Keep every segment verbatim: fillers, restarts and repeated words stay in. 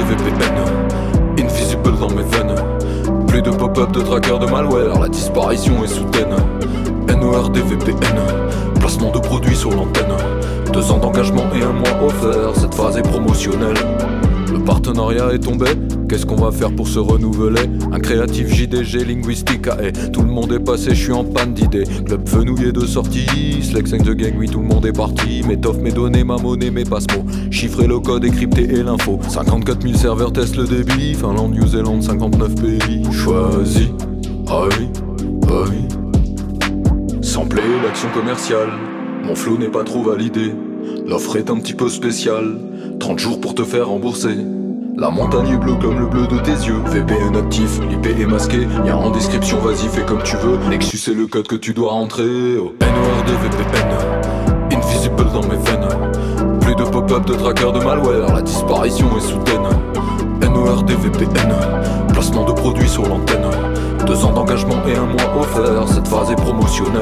V P N, invisible dans mes veines. Plus de pop-up, de tracker, de malware, la disparition est soudaine. N O R D V P N, placement de produits sur l'antenne. Deux ans d'engagement et un mois offert, cette phase est promotionnelle. Le partenariat est tombé, qu'est-ce qu'on va faire pour se renouveler? Un créatif J D G, linguistique A E, tout le monde est passé, je suis en panne d'idées. Club fenouillé de sortie, Slex and the gang, oui tout le monde est parti. M'étoffe mes données, ma monnaie, mes passe-mots. Chiffrer le code, décrypter et l'info. Cinquante-quatre mille serveurs testent le débit, Finlande, New Zealand, cinquante-neuf pays. Choisi, ah oui, ah oui. Sampler l'action commerciale, mon flow n'est pas trop validé. L'offre est un petit peu spéciale, trente jours pour te faire rembourser. La montagne est bleue comme le bleu de tes yeux. V P N actif, l'I P est masqué. Y'a en description, vas-y fais comme tu veux. Nexus est le code que tu dois rentrer. Oh. N O R D V P N, invisible dans mes veines. Plus de pop-up, de tracker, de malware, la disparition est soudaine. N O R D V P N, placement de produits sur l'antenne. Deux ans d'engagement et un mois offert, cette phase est promotionnelle.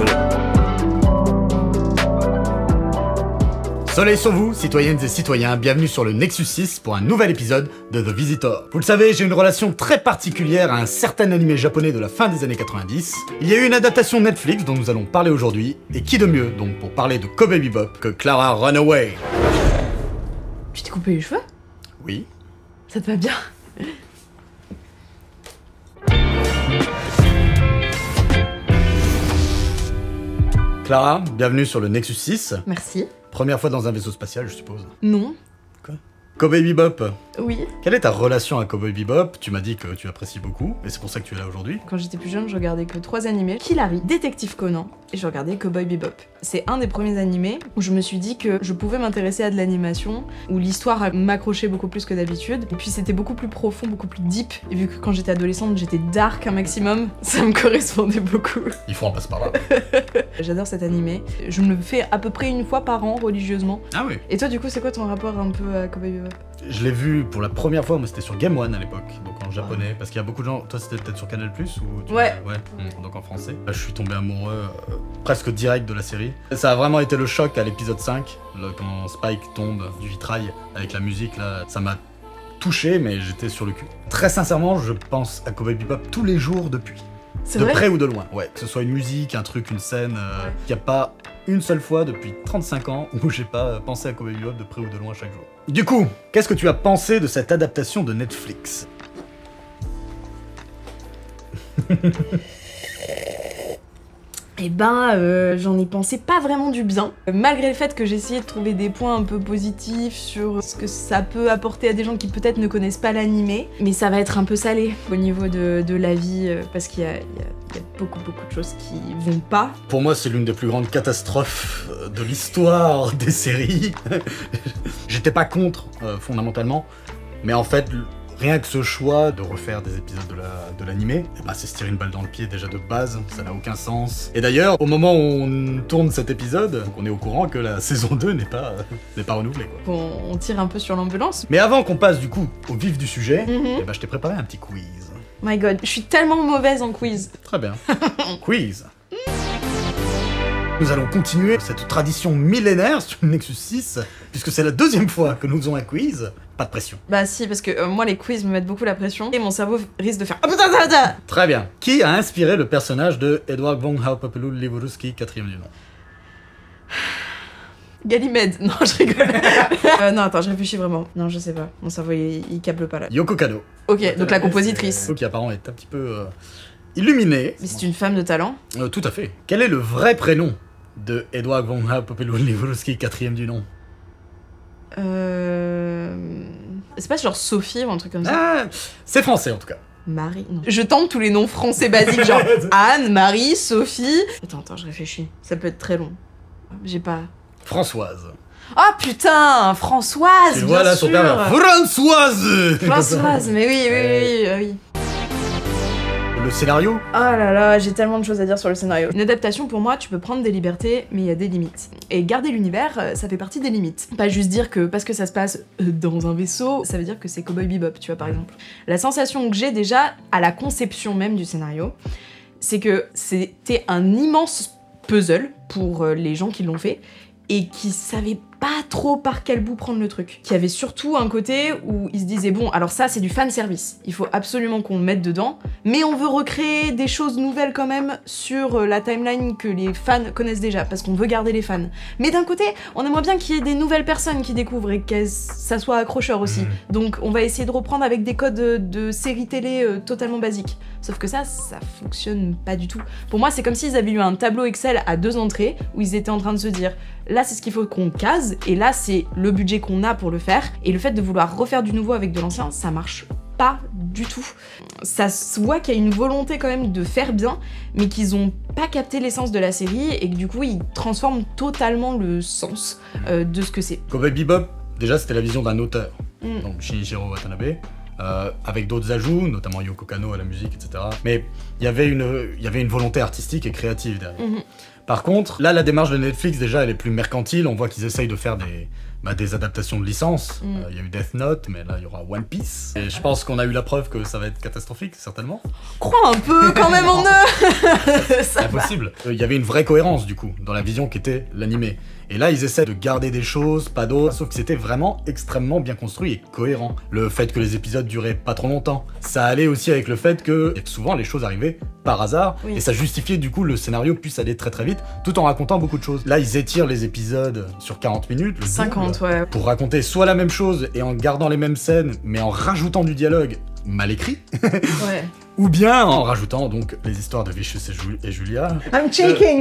Soleil sur vous, citoyennes et citoyens, bienvenue sur le Nexus six pour un nouvel épisode de The Visitor. Vous le savez, j'ai une relation très particulière à un certain animé japonais de la fin des années quatre-vingt-dix. Il y a eu une adaptation Netflix dont nous allons parler aujourd'hui, et qui de mieux donc pour parler de Cowboy Bebop que Clara Runaway. Tu t'es coupé les cheveux? Oui. Ça te va bien? Clara, bienvenue sur le Nexus six. Merci. Première fois dans un vaisseau spatial, je suppose. Non. Quoi? Cowboy Bebop. Oui. Quelle est ta relation à Cowboy Bebop? Tu m'as dit que tu apprécies beaucoup, et c'est pour ça que tu es là aujourd'hui. Quand j'étais plus jeune, je regardais que trois animés. Kill Harry, Détective Conan, et je regardais Cowboy Bebop. C'est un des premiers animés où je me suis dit que je pouvais m'intéresser à de l'animation, où l'histoire m'accrochait beaucoup plus que d'habitude. Et puis c'était beaucoup plus profond, beaucoup plus deep. Et vu que quand j'étais adolescente, j'étais dark un maximum, ça me correspondait beaucoup. Il faut en passer par là. J'adore cet animé. Je me le fais à peu près une fois par an, religieusement. Ah oui. Et toi, du coup, c'est quoi ton rapport un peu à Cowboy Bebop? Je l'ai vu pour la première fois, mais c'était sur Game One à l'époque, donc en japonais, parce qu'il y a beaucoup de gens... Toi, c'était peut-être sur Canal plus ou tu... Ouais. Ouais, mmh. Donc en français. Là, je suis tombé amoureux euh, presque direct de la série. Ça a vraiment été le choc à l'épisode cinq, là, quand Spike tombe du vitrail avec la musique, là, ça m'a touché, mais j'étais sur le cul. Très sincèrement, je pense à Cowboy Bebop tous les jours depuis. C'est De vrai? près ou de loin, ouais. Que ce soit une musique, un truc, une scène, il euh, n'y a pas une seule fois depuis trente-cinq ans où j'ai pas pensé à Cowboy Bebop de près ou de loin chaque jour. Du coup, qu'est-ce que tu as pensé de cette adaptation de Netflix? Eh ben, euh, j'en ai pensé pas vraiment du bien. Malgré le fait que j'ai essayé de trouver des points un peu positifs sur ce que ça peut apporter à des gens qui peut-être ne connaissent pas l'animé, mais ça va être un peu salé au niveau de, de la vie, parce qu'il y, y, y a beaucoup beaucoup de choses qui vont pas. Pour moi, c'est l'une des plus grandes catastrophes de l'histoire des séries. J'étais pas contre, euh, fondamentalement, mais en fait... Rien que ce choix de refaire des épisodes de l'animé, la, eh ben c'est se tirer une balle dans le pied déjà de base, ça n'a aucun sens. Et d'ailleurs, au moment où on tourne cet épisode, on est au courant que la saison deux n'est pas, euh, n'est pas renouvelée, quoi. On, on tire un peu sur l'ambulance. Mais avant qu'on passe du coup au vif du sujet, mm-hmm. eh ben je t'ai préparé un petit quiz. My god, je suis tellement mauvaise en quiz. Très bien. Quiz. Nous allons continuer cette tradition millénaire sur le Nexus six, puisque c'est la deuxième fois que nous faisons un quiz. Pas de pression. Bah si, parce que euh, moi les quiz me mettent beaucoup la pression, et mon cerveau risque de faire... Ah putain, putain, putain. Très bien. Qui a inspiré le personnage de Edward von Harpapelou Livoruski, quatrième du nom? Ganymède. Non, je rigole. euh, non, attends, je réfléchis vraiment. Non, je sais pas. Mon cerveau, il, il câble pas là. Yoko Kanno. Ok, donc la compositrice. Qui apparemment est un petit peu euh, illuminée. Mais c'est une femme de talent. Euh, tout à fait. Quel est le vrai prénom de Edward von Harpapelou Livoruski, quatrième du nom? Euh... C'est pas genre Sophie ou un truc comme ça? Ah, c'est français en tout cas. Marie, non. Je tente tous les noms français basiques, genre Anne, Marie, Sophie... Attends, attends, je réfléchis. Ça peut être très long. J'ai pas... Françoise. Oh putain, Françoise, tu bien vois là sûr. son père, Françoise. Françoise, mais oui, oui, oui, oui, oui. Le scénario? Oh là là, j'ai tellement de choses à dire sur le scénario. Une adaptation, pour moi, tu peux prendre des libertés, mais il y a des limites. Et garder l'univers, ça fait partie des limites. Pas juste dire que parce que ça se passe dans un vaisseau, ça veut dire que c'est Cowboy Bebop, tu vois, par exemple. La sensation que j'ai déjà à la conception même du scénario, c'est que c'était un immense puzzle pour les gens qui l'ont fait, et qui savaient pas trop par quel bout prendre le truc. Qui avait surtout un côté où ils se disaient bon, alors ça c'est du fan service, il faut absolument qu'on le mette dedans, mais on veut recréer des choses nouvelles quand même sur la timeline que les fans connaissent déjà, parce qu'on veut garder les fans. Mais d'un côté, on aimerait bien qu'il y ait des nouvelles personnes qui découvrent et que ça soit accrocheur aussi. Mmh. Donc on va essayer de reprendre avec des codes de, de séries télé euh, totalement basiques. Sauf que ça, ça fonctionne pas du tout. Pour moi, c'est comme s'ils avaient eu un tableau Excel à deux entrées où ils étaient en train de se dire là c'est ce qu'il faut qu'on case et là c'est le budget qu'on a pour le faire, et le fait de vouloir refaire du nouveau avec de l'ancien, ça marche pas du tout. Ça se voit qu'il y a une volonté quand même de faire bien, mais qu'ils ont pas capté l'essence de la série et que du coup ils transforment totalement le sens euh, de ce que c'est. Cowboy Bebop, déjà c'était la vision d'un auteur, mm. donc Shinichiro Watanabe, euh, avec d'autres ajouts, notamment Yoko Kanno à la musique, et cetera. Mais il y avait une, il y avait une volonté artistique et créative derrière. Mm-hmm. Par contre, là, la démarche de Netflix, déjà, elle est plus mercantile. On voit qu'ils essayent de faire des, bah, des adaptations de licences. Il mm. euh, y a eu Death Note, mais là, il y aura One Piece. Et je pense qu'on a eu la preuve que ça va être catastrophique, certainement. Crois un peu quand même en eux. C'est impossible. Il y avait une vraie cohérence, du coup, dans la vision qu'était l'animé. Et là, ils essaient de garder des choses, pas d'autres, sauf que c'était vraiment extrêmement bien construit et cohérent. Le fait que les épisodes duraient pas trop longtemps, ça allait aussi avec le fait que souvent les choses arrivaient par hasard, oui. Et ça justifiait du coup le scénario puisse aller très très vite, tout en racontant beaucoup de choses. Là, ils étirent les épisodes sur quarante minutes, le cinquante, double, ouais. Pour raconter soit la même chose et en gardant les mêmes scènes, mais en rajoutant du dialogue mal écrit. Ouais. Ou bien en rajoutant donc les histoires de Vicious et, Ju et Julia. I'm shaking.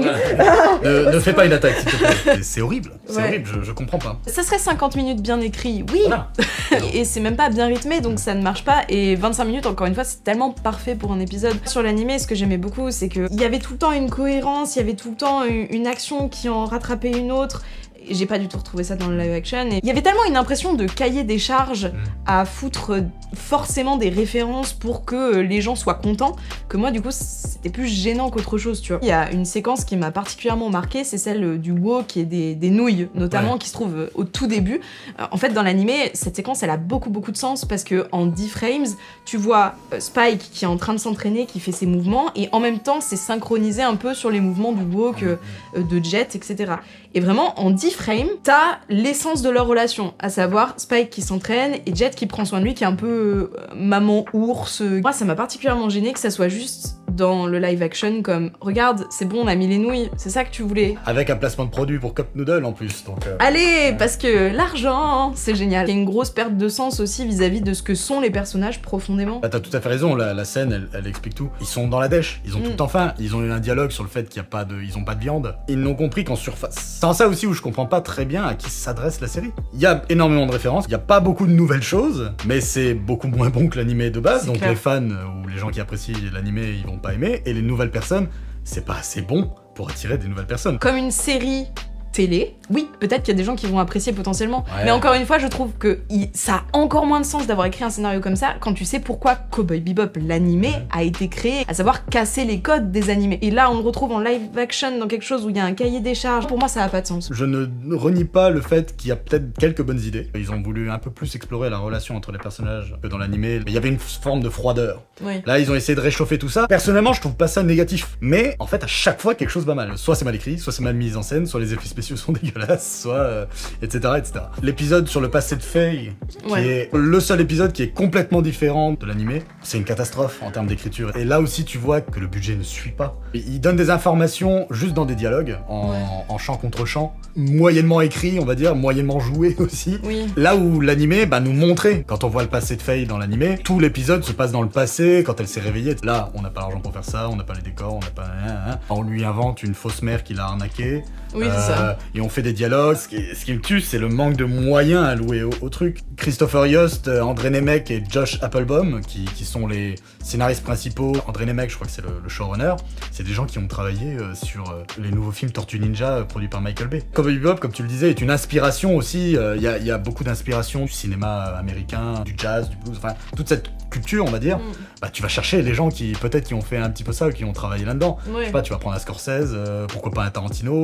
Ne, ne fais pas une attaque, s'il te plaît. C'est horrible, c'est ouais. horrible, je, je comprends pas. Ça serait cinquante minutes bien écrit, oui. Voilà. Et c'est même pas bien rythmé, donc ça ne marche pas. Et vingt-cinq minutes, encore une fois, c'est tellement parfait pour un épisode. Sur l'animé, ce que j'aimais beaucoup, c'est qu'il y avait tout le temps une cohérence, il y avait tout le temps une action qui en rattrapait une autre. J'ai pas du tout retrouvé ça dans le live action. Et il y avait tellement une impression de cahier des charges à foutre forcément des références pour que les gens soient contents, que moi du coup c'était plus gênant qu'autre chose, tu vois. Il y a une séquence qui m'a particulièrement marquée, c'est celle du wok et des, des nouilles notamment, ouais. Qui se trouve au tout début. En fait dans l'animé, cette séquence elle a beaucoup beaucoup de sens parce que en dix frames, tu vois Spike qui est en train de s'entraîner, qui fait ses mouvements, et en même temps c'est synchronisé un peu sur les mouvements du wok, euh, de Jet, et cetera. Et vraiment en dix frames, t'as l'essence de leur relation, à savoir Spike qui s'entraîne et Jet qui prend soin de lui, qui est un peu euh, maman ours. Moi ça m'a particulièrement gêné que ça soit juste dans le live action comme regarde c'est bon on a mis les nouilles, c'est ça que tu voulais. Avec un placement de produit pour Cup Noodle en plus donc euh... Allez, parce que l'argent c'est génial. Il y a une grosse perte de sens aussi vis-à-vis de ce que sont les personnages profondément. Bah t'as tout à fait raison, la, la scène elle, elle explique tout. Ils sont dans la dèche, ils ont mm. tout le temps faim, ils ont eu un dialogue sur le fait qu'il y a pas de, ils ont pas de viande. Ils n'ont compris qu'en surface. C'est en ça aussi où je comprends pas très bien à qui s'adresse la série. Il y a énormément de références, il y a pas beaucoup de nouvelles choses, mais c'est beaucoup moins bon que l'animé de base, donc clair. Les fans ou les gens qui apprécient l'animé ils vont pas aimer, et les nouvelles personnes, c'est pas assez bon pour attirer des nouvelles personnes. Comme une série télé, oui, peut-être qu'il y a des gens qui vont apprécier potentiellement, ouais. Mais encore une fois, je trouve que il, ça a encore moins de sens d'avoir écrit un scénario comme ça quand tu sais pourquoi Cowboy Bebop, l'animé, ouais. A été créé, à savoir casser les codes des animés. Et là, on le retrouve en live action dans quelque chose où il y a un cahier des charges. Pour moi, ça n'a pas de sens. Je ne renie pas le fait qu'il y a peut-être quelques bonnes idées. Ils ont voulu un peu plus explorer la relation entre les personnages que dans l'animé. Il y avait une forme de froideur. Oui. Là, ils ont essayé de réchauffer tout ça. Personnellement, je trouve pas ça négatif. Mais en fait, à chaque fois, quelque chose va mal. Soit c'est mal écrit, soit c'est mal mis en scène, soit les effets spéciaux sont dégueulasses. Soit euh, et cetera et cetera. L'épisode sur le passé de Faye, qui ouais. Est le seul épisode qui est complètement différent de l'animé, c'est une catastrophe en termes d'écriture. Et là aussi tu vois que le budget ne suit pas. Il donne des informations juste dans des dialogues, en, ouais. en chant contre chant, moyennement écrit on va dire, moyennement joué aussi. Oui. Là où l'animé bah, nous montrait, quand on voit le passé de Faye dans l'animé, tout l'épisode se passe dans le passé, quand elle s'est réveillée. Là on n'a pas l'argent pour faire ça, on n'a pas les décors, on n'a pas... Hein, hein. On lui invente une fausse mère qui l'a arnaqué. Oui, euh, c'est ça. Et on fait des dialogues. Ce qui, ce qui me tue, c'est le manque de moyens alloués au, au truc. Christopher Yost, André Nemec et Josh Applebaum, qui, qui sont les scénaristes principaux. André Nemec, je crois que c'est le, le showrunner. C'est des gens qui ont travaillé euh, sur euh, les nouveaux films Tortue Ninja euh, produits par Michael Bay. Cowboy Bebop, comme tu le disais, est une inspiration aussi. Il euh, y, y a beaucoup d'inspiration du cinéma américain, du jazz, du blues, enfin toute cette culture, on va dire. Mm. Bah, tu vas chercher les gens qui peut-être qui ont fait un petit peu ça ou qui ont travaillé là-dedans. Oui. Je sais pas, tu vas prendre un Scorsese, euh, pourquoi pas un Tarantino.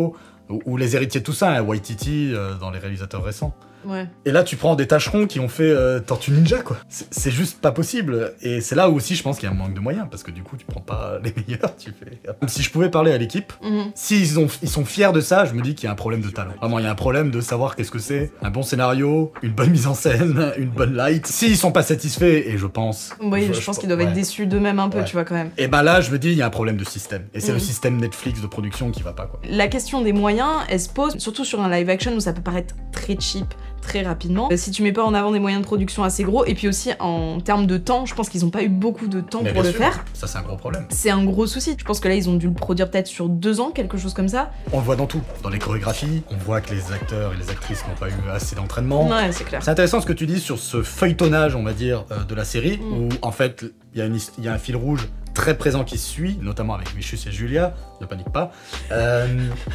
Ou, ou les héritiers de tout ça, hein, Waititi euh, dans les réalisateurs récents. Ouais. Et là, tu prends des tâcherons qui ont fait euh, Tortue Ninja, quoi. C'est juste pas possible. Et c'est là où aussi, je pense qu'il y a un manque de moyens, parce que du coup, tu prends pas les meilleurs, tu fais... Même si je pouvais parler à l'équipe, Mm-hmm. s'ils ont, ils sont fiers de ça, je me dis qu'il y a un problème de talent. Vraiment, il y a un problème de savoir qu'est-ce que c'est, un bon scénario, une bonne mise en scène, une bonne light. S'ils sont pas satisfaits, et je pense... Oui, je, je pense qu'ils doivent ouais. être déçus d'eux-mêmes un peu, Ouais. tu vois, quand même. Et ben là, je me dis, il y a un problème de système. Et c'est Mm. le système Netflix de production qui va pas, quoi. La question des moyens, elle se pose, surtout sur un live action où ça peut paraître très cheap, très rapidement. Si tu mets pas en avant des moyens de production assez gros, et puis aussi en termes de temps, je pense qu'ils ont pas eu beaucoup de temps Mais pour bien le sûr, faire. ça c'est un gros problème. C'est un gros souci. Je pense que là, ils ont dû le produire peut-être sur deux ans, quelque chose comme ça. On le voit dans tout. Dans les chorégraphies, on voit que les acteurs et les actrices n'ont pas eu assez d'entraînement. Ouais, c'est clair. C'est intéressant ce que tu dis sur ce feuilletonnage, on va dire, euh, de la série, Mm. où en fait, il y, a une his- il y a un fil rouge très présent qui se suit, notamment avec Michus et Julia, ne panique pas. Euh,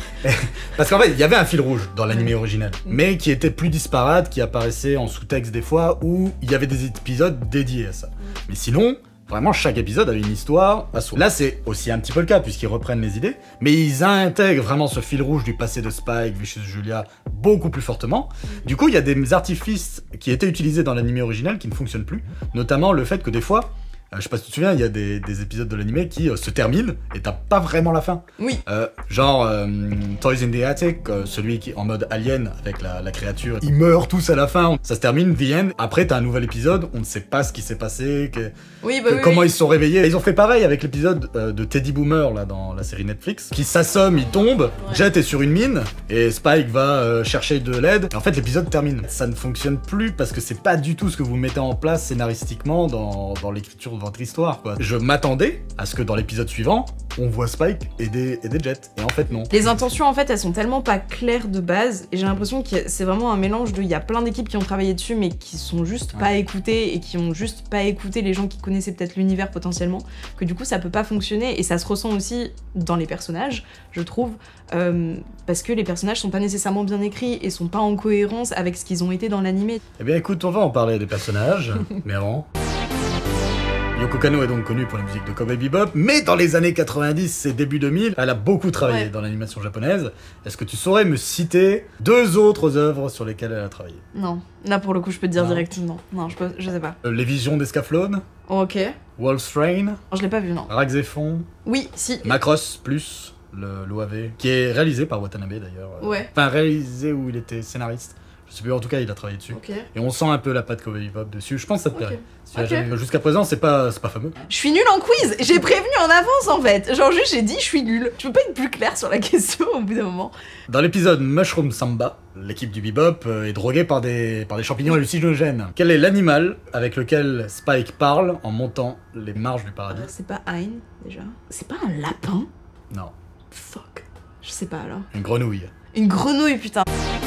parce qu'en fait, il y avait un fil rouge dans l'animé original, mais qui était plus disparate, qui apparaissait en sous-texte des fois, où il y avait des épisodes dédiés à ça. Mais sinon, vraiment, chaque épisode avait une histoire à soi. Là, c'est aussi un petit peu le cas, puisqu'ils reprennent les idées, mais ils intègrent vraiment ce fil rouge du passé de Spike, Vicious Julia, beaucoup plus fortement. Du coup, il y a des artifices qui étaient utilisés dans l'animé original qui ne fonctionnent plus, notamment le fait que des fois, euh, je sais pas si tu te souviens, il y a des, des épisodes de l'animé qui euh, se terminent et t'as pas vraiment la fin. Oui. Euh, genre euh, Toys in the Attic, euh, celui qui est en mode alien avec la, la créature, ils meurent tous à la fin, ça se termine, the end. Après, t'as un nouvel épisode, on ne sait pas ce qui s'est passé, que, Oui, bah que- oui, comment oui. ils se sont réveillés. Ils ont fait pareil avec l'épisode euh, de Teddy Boomer là dans la série Netflix, qui s'assomme, il tombe, Jet est sur une mine et Spike va euh, chercher de l'aide. Et en fait, l'épisode termine. Ça ne fonctionne plus parce que c'est pas du tout ce que vous mettez en place scénaristiquement dans, dans l'écriture de votre histoire, quoi. Je m'attendais à ce que dans l'épisode suivant, on voit Spike aider, aider Jet. Et en fait, non. Les intentions, en fait, elles sont tellement pas claires de base, et j'ai l'impression que c'est vraiment un mélange de... Il y a plein d'équipes qui ont travaillé dessus, mais qui sont juste Ouais. pas écoutées, et qui ont juste pas écouté les gens qui connaissaient peut-être l'univers potentiellement, que du coup, ça peut pas fonctionner, et ça se ressent aussi dans les personnages, je trouve, euh, parce que les personnages sont pas nécessairement bien écrits, et sont pas en cohérence avec ce qu'ils ont été dans l'animé. Eh bien écoute, on va en parler des personnages, mais avant... Yoko Kanno est donc connue pour la musique de Cowboy Bebop, mais dans les années quatre-vingt-dix et début deux mille, elle a beaucoup travaillé Ouais. dans l'animation japonaise. Est-ce que tu saurais me citer deux autres œuvres sur lesquelles elle a travaillé? Non, là pour le coup, je peux te dire Non. directement. Non, je, peux... je sais pas. Euh, Les Visions d'Escaflowne, Oh, ok. Wolf's Rain, Je l'ai pas vu, non. Raxephon, Oui, si. Macross Plus, l'O A V, qui est réalisé par Watanabe d'ailleurs. Euh, Ouais. Enfin, réalisé où il était scénariste. Je sais plus, en tout cas, il a travaillé dessus. Ok. Et on sent un peu la patte Cowboy Bebop dessus. Je pense que ça te plairait. Ok. Si tu l'as Ok. jamais vu. Jusqu'à présent, c'est pas, c'est pas fameux. Je suis nulle en quiz. J'ai prévenu en avance en fait. Genre juste j'ai dit je suis nulle. Tu peux pas être plus clair sur la question au bout d'un moment. Dans l'épisode Mushroom Samba, l'équipe du Bebop euh, est droguée par des, par des champignons hallucinogènes. Quel est l'animal avec lequel Spike parle en montant les marches du paradis? C'est pas Hein déjà. C'est pas un lapin. Non, Fuck. Je sais pas alors. une grenouille. Une grenouille putain.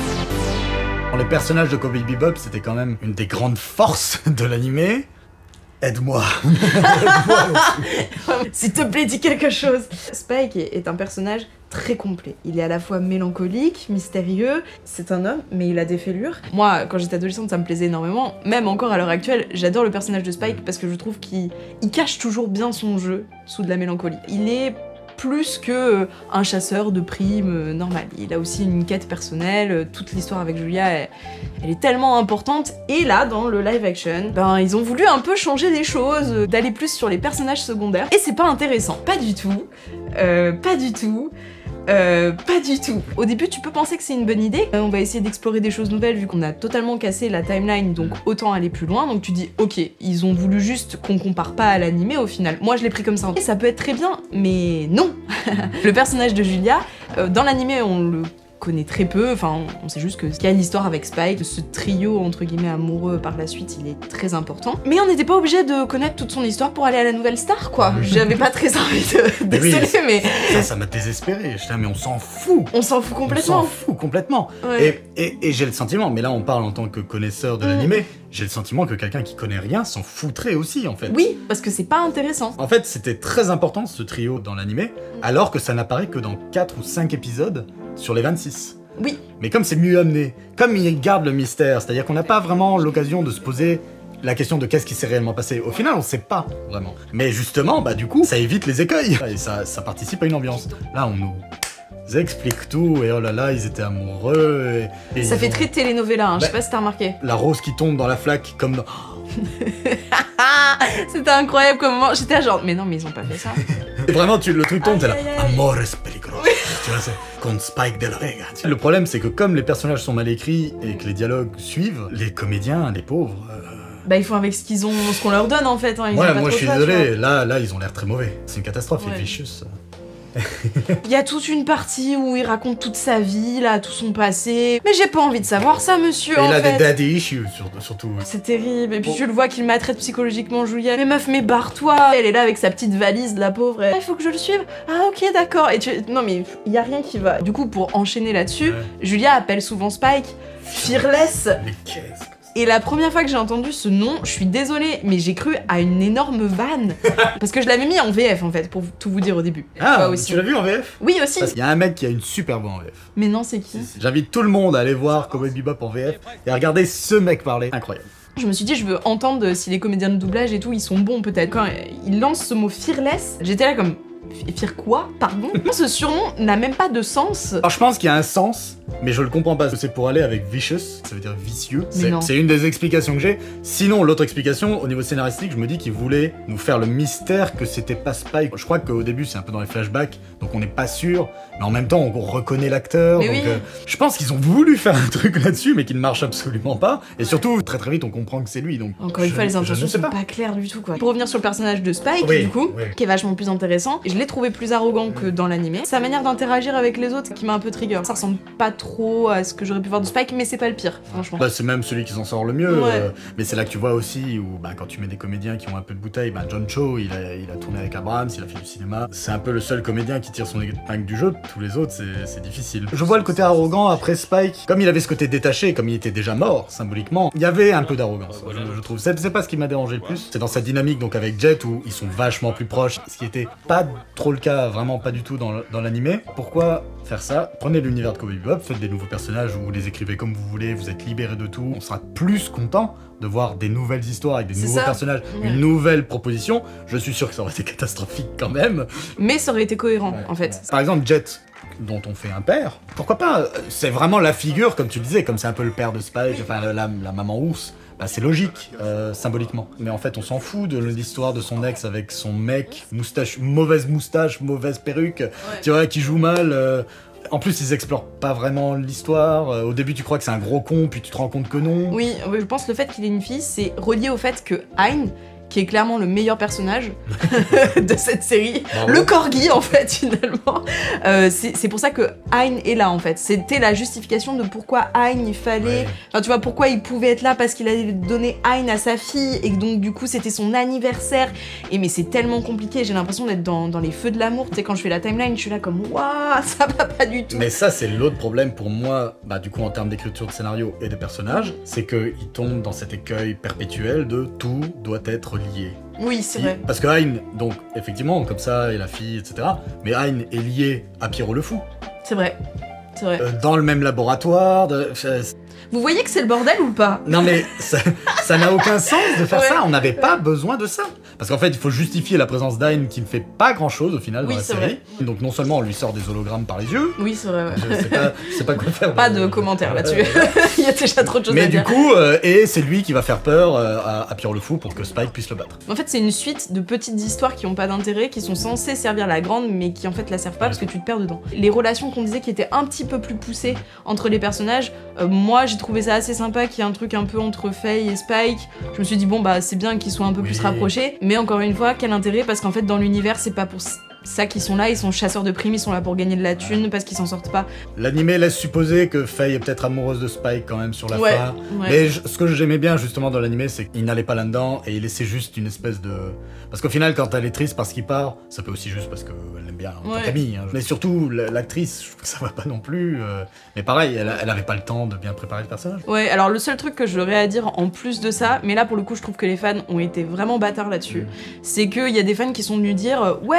Les personnages de Cowboy Bebop, c'était quand même une des grandes forces de l'animé. Aide-moi. S'il te plaît dis quelque chose. Spike est, est un personnage très complet. Il est à la fois mélancolique, mystérieux. C'est un homme, mais il a des fêlures. Moi, quand j'étais adolescente, ça me plaisait énormément. Même encore à l'heure actuelle, j'adore le personnage de Spike parce que je trouve qu'il il cache toujours bien son jeu sous de la mélancolie. Il est plus que euh, un chasseur de primes euh, normal. Il a aussi une quête personnelle, euh, toute l'histoire avec Julia, elle, elle est tellement importante. Et là, dans le live action, ben ils ont voulu un peu changer les choses, euh, d'aller plus sur les personnages secondaires. Et c'est pas intéressant, pas du tout, euh, pas du tout. Euh, pas du tout. Au début, tu peux penser que c'est une bonne idée. Euh, on va essayer d'explorer des choses nouvelles vu qu'on a totalement cassé la timeline, donc autant aller plus loin. Donc tu dis, ok, ils ont voulu juste qu'on compare pas à l'animé au final. Moi, je l'ai pris comme ça. Et ça peut être très bien, mais non. Le personnage de Julia, euh, dans l'animé, on le connaît très peu, enfin on sait juste qu'il y a l'histoire avec Spike, ce trio entre guillemets amoureux par la suite, il est très important. Mais on n'était pas obligé de connaître toute son histoire pour aller à la nouvelle star quoi. J'avais pas très envie de... Mais oui, Désolée mais... Ça, ça m'a désespéré. J'étais là, mais on s'en fout. On s'en fout On complètement. s'en fout complètement. Ouais. Et, et, et j'ai le sentiment, mais là on parle en tant que connaisseur de Mm. l'animé, j'ai le sentiment que quelqu'un qui connaît rien s'en foutrait aussi en fait. Oui, parce que c'est pas intéressant. En fait, c'était très important ce trio dans l'animé, alors que ça n'apparaît que dans quatre ou cinq épisodes sur les vingt-six. Oui. Mais comme c'est mieux amené, comme il garde le mystère, c'est-à-dire qu'on n'a pas vraiment l'occasion de se poser la question de qu'est-ce qui s'est réellement passé. Au final, on sait pas vraiment. Mais justement, bah du coup, ça évite les écueils et ça, ça participe à une ambiance. Là, on nous ils expliquent tout, et oh là là, ils étaient amoureux. Et, et Ça fait ont... très télénovela, hein, bah, je sais pas si t'as remarqué. La rose qui tombe dans la flaque, comme dans... C'était incroyable comme moment, j'étais là genre, mais non, mais ils ont pas fait ça. Et vraiment, tu, le truc tombe, t'es là, aïe, aïe, aïe. Amores peligrosos, tu vois, c'est con Spike de la Vega. Le problème, c'est que comme les personnages sont mal écrits et que les dialogues suivent, les comédiens, les pauvres... Euh... Bah ils font avec ce qu'ils ont, ce qu'on leur donne en fait. Hein. Ils ouais, ont pas moi trop je suis ça, désolé, là, là ils ont l'air très mauvais. C'est une catastrophe, ouais. les Vicious. Il y a toute une partie où il raconte toute sa vie, là, tout son passé. Mais j'ai pas envie de savoir ça, monsieur, et en il a fait. des daddy issues, surtout. C'est terrible. Et puis tu le vois qu'il maltraite psychologiquement Julia. Mais meuf, mais barre-toi. Elle est là avec sa petite valise, la pauvre. Il faut que je le suive. Ah ok, d'accord. Et tu... Non mais il y a rien qui va. Du coup, pour enchaîner là-dessus, ouais. Julia appelle souvent Spike Fearless. Mais qu'est-ce que... Et la première fois que j'ai entendu ce nom, je suis désolée, mais j'ai cru à une énorme vanne. Parce que je l'avais mis en V F en fait, pour tout vous dire au début. Ah, aussi. Tu l'as vu en V F? Oui, aussi. Parce qu'il y a un mec qui a une super voix en V F. Mais non, c'est qui? J'invite tout le monde à aller voir Cowboy Bebop en V F et à regarder ce mec parler. Incroyable. Je me suis dit, je veux entendre si les comédiens de doublage et tout, ils sont bons peut-être. Quand il lance ce mot Fearless, j'étais là comme... Fear quoi? Pardon? Ce surnom n'a même pas de sens. Alors je pense qu'il y a un sens, mais je le comprends pas. C'est pour aller avec vicious, ça veut dire vicieux. C'est une des explications que j'ai. Sinon, l'autre explication, au niveau scénaristique, je me dis qu'ils voulaient nous faire le mystère que c'était pas Spike. Je crois qu'au début, c'est un peu dans les flashbacks, donc on n'est pas sûr. Mais en même temps, on reconnaît l'acteur. Donc oui. euh, je pense qu'ils ont voulu faire un truc là-dessus, mais qui ne marche absolument pas. Et surtout, très très vite, on comprend que c'est lui. Donc encore une je, fois, les intentions sont pas. pas claires du tout, quoi. Pour revenir sur le personnage de Spike, oui, du coup, oui. qui est vachement plus intéressant, je l'ai trouvé plus arrogant que dans l'animé. Sa manière d'interagir avec les autres qui m'a un peu trigger. Ça ressemble pas trop à ce que j'aurais pu voir de Spike, mais c'est pas le pire, franchement. Bah, c'est même celui qui s'en sort le mieux. Ouais. Euh, mais c'est là que tu vois aussi où bah, quand tu mets des comédiens qui ont un peu de bouteille, bah, John Cho, il a, il a tourné avec Abrams, il a fait du cinéma. C'est un peu le seul comédien qui tire son épingle du jeu. Tous les autres, c'est difficile. Je vois le côté arrogant après Spike. Comme il avait ce côté détaché, comme il était déjà mort, symboliquement, il y avait un peu d'arrogance, je, je trouve. C'est pas ce qui m'a dérangé le plus. C'est dans sa dynamique donc avec Jet où ils sont vachement plus proches, ce qui était pas trop le cas, vraiment pas du tout dans, dans l'animé. Pourquoi faire ça? Prenez l'univers de Cowboy Bebop, faites des nouveaux personnages ou vous les écrivez comme vous voulez, vous êtes libérés de tout. On sera plus content de voir des nouvelles histoires avec des nouveaux ça. personnages, ouais. Une nouvelle proposition. Je suis sûr que ça aurait été catastrophique quand même. Mais ça aurait été cohérent, ouais, en fait. Ouais. Par exemple, Jet, dont on fait un père, pourquoi pas? C'est vraiment la figure, comme tu le disais, comme c'est un peu le père de Spike, enfin la, la, la maman ours. Bah, c'est logique, euh, symboliquement. Mais en fait, on s'en fout de l'histoire de son ex avec son mec, moustache, mauvaise moustache, mauvaise perruque, ouais. Tu vois, qui joue mal. Euh... En plus, ils explorent pas vraiment l'histoire. Euh, au début, tu crois que c'est un gros con, puis tu te rends compte que non. Oui, je pense que le fait qu'il ait une fille, c'est relié au fait que Hein, qui est clairement le meilleur personnage de cette série. Bravo. Le corgi, en fait, finalement. Euh, c'est pour ça que Hein est là, en fait. C'était la justification de pourquoi Hein, il fallait... Ouais. Enfin, tu vois, pourquoi il pouvait être là, parce qu'il avait donné Hein à sa fille, et que donc, du coup, c'était son anniversaire. Et mais c'est tellement compliqué, j'ai l'impression d'être dans, dans les feux de l'amour. Tu sais, quand je fais la timeline, je suis là comme, waouh, ça va pas du tout. Mais ça, c'est l'autre problème pour moi, bah, du coup, en termes d'écriture de scénario et de personnages, c'est qu'ils tombent dans cet écueil perpétuel de tout doit être lié. Oui, c'est vrai. Parce que Hein, donc, effectivement, comme ça, et la fille, et cetera. Mais Hein est lié à Pierrot le Fou. C'est vrai. C'est vrai. Euh, dans le même laboratoire. De... Vous voyez que c'est le bordel ou pas? Non mais ça n'a aucun sens de faire ouais. ça, on n'avait pas besoin de ça. Parce qu'en fait, il faut justifier la présence d'Hein qui ne fait pas grand chose au final oui, dans la série. Vrai. Donc non seulement on lui sort des hologrammes par les yeux. Oui, c'est vrai. Ouais. Je sais pas, c'est pas quoi faire. Pas de, de commentaires là-dessus. Euh, il y a déjà trop de choses mais à dire. Mais du coup, euh, et c'est lui qui va faire peur euh, à, à Pierrot le Fou pour que Spike puisse le battre. En fait, c'est une suite de petites histoires qui ont pas d'intérêt, qui sont censées servir la grande, mais qui en fait la servent pas ouais. parce que tu te perds dedans. Les relations qu'on disait qui étaient un petit peu plus poussées entre les personnages, euh, moi j'ai trouvé ça assez sympa qu'il y ait un truc un peu entre Faye et Spike. Je me suis dit bon bah c'est bien qu'ils soient un peu oui. plus rapprochés, mais encore une fois, quel intérêt, parce qu'en fait dans l'univers c'est pas pour ça qu'ils sont là, ils sont chasseurs de primes, ils sont là pour gagner de la thune ouais. parce qu'ils s'en sortent pas. L'animé laisse supposer que Faye est peut-être amoureuse de Spike quand même sur la ouais. fin. Ouais. Mais je, ce que j'aimais bien justement dans l'animé, c'est qu'il n'allait pas là-dedans et il laissait juste une espèce de... Parce qu'au final, quand elle est triste parce qu'il part, ça peut aussi juste parce qu'elle l'aime bien en ouais. tant qu'amie. Hein. Mais surtout, l'actrice, je trouve que ça va pas non plus. Euh... Mais pareil, elle, elle avait pas le temps de bien préparer le personnage. Ouais, alors le seul truc que j'aurais à dire en plus de ça, mais là pour le coup je trouve que les fans ont été vraiment bâtards là-dessus, mmh. c'est qu'il y a des fans qui sont venus dire « Ouais, euh, alors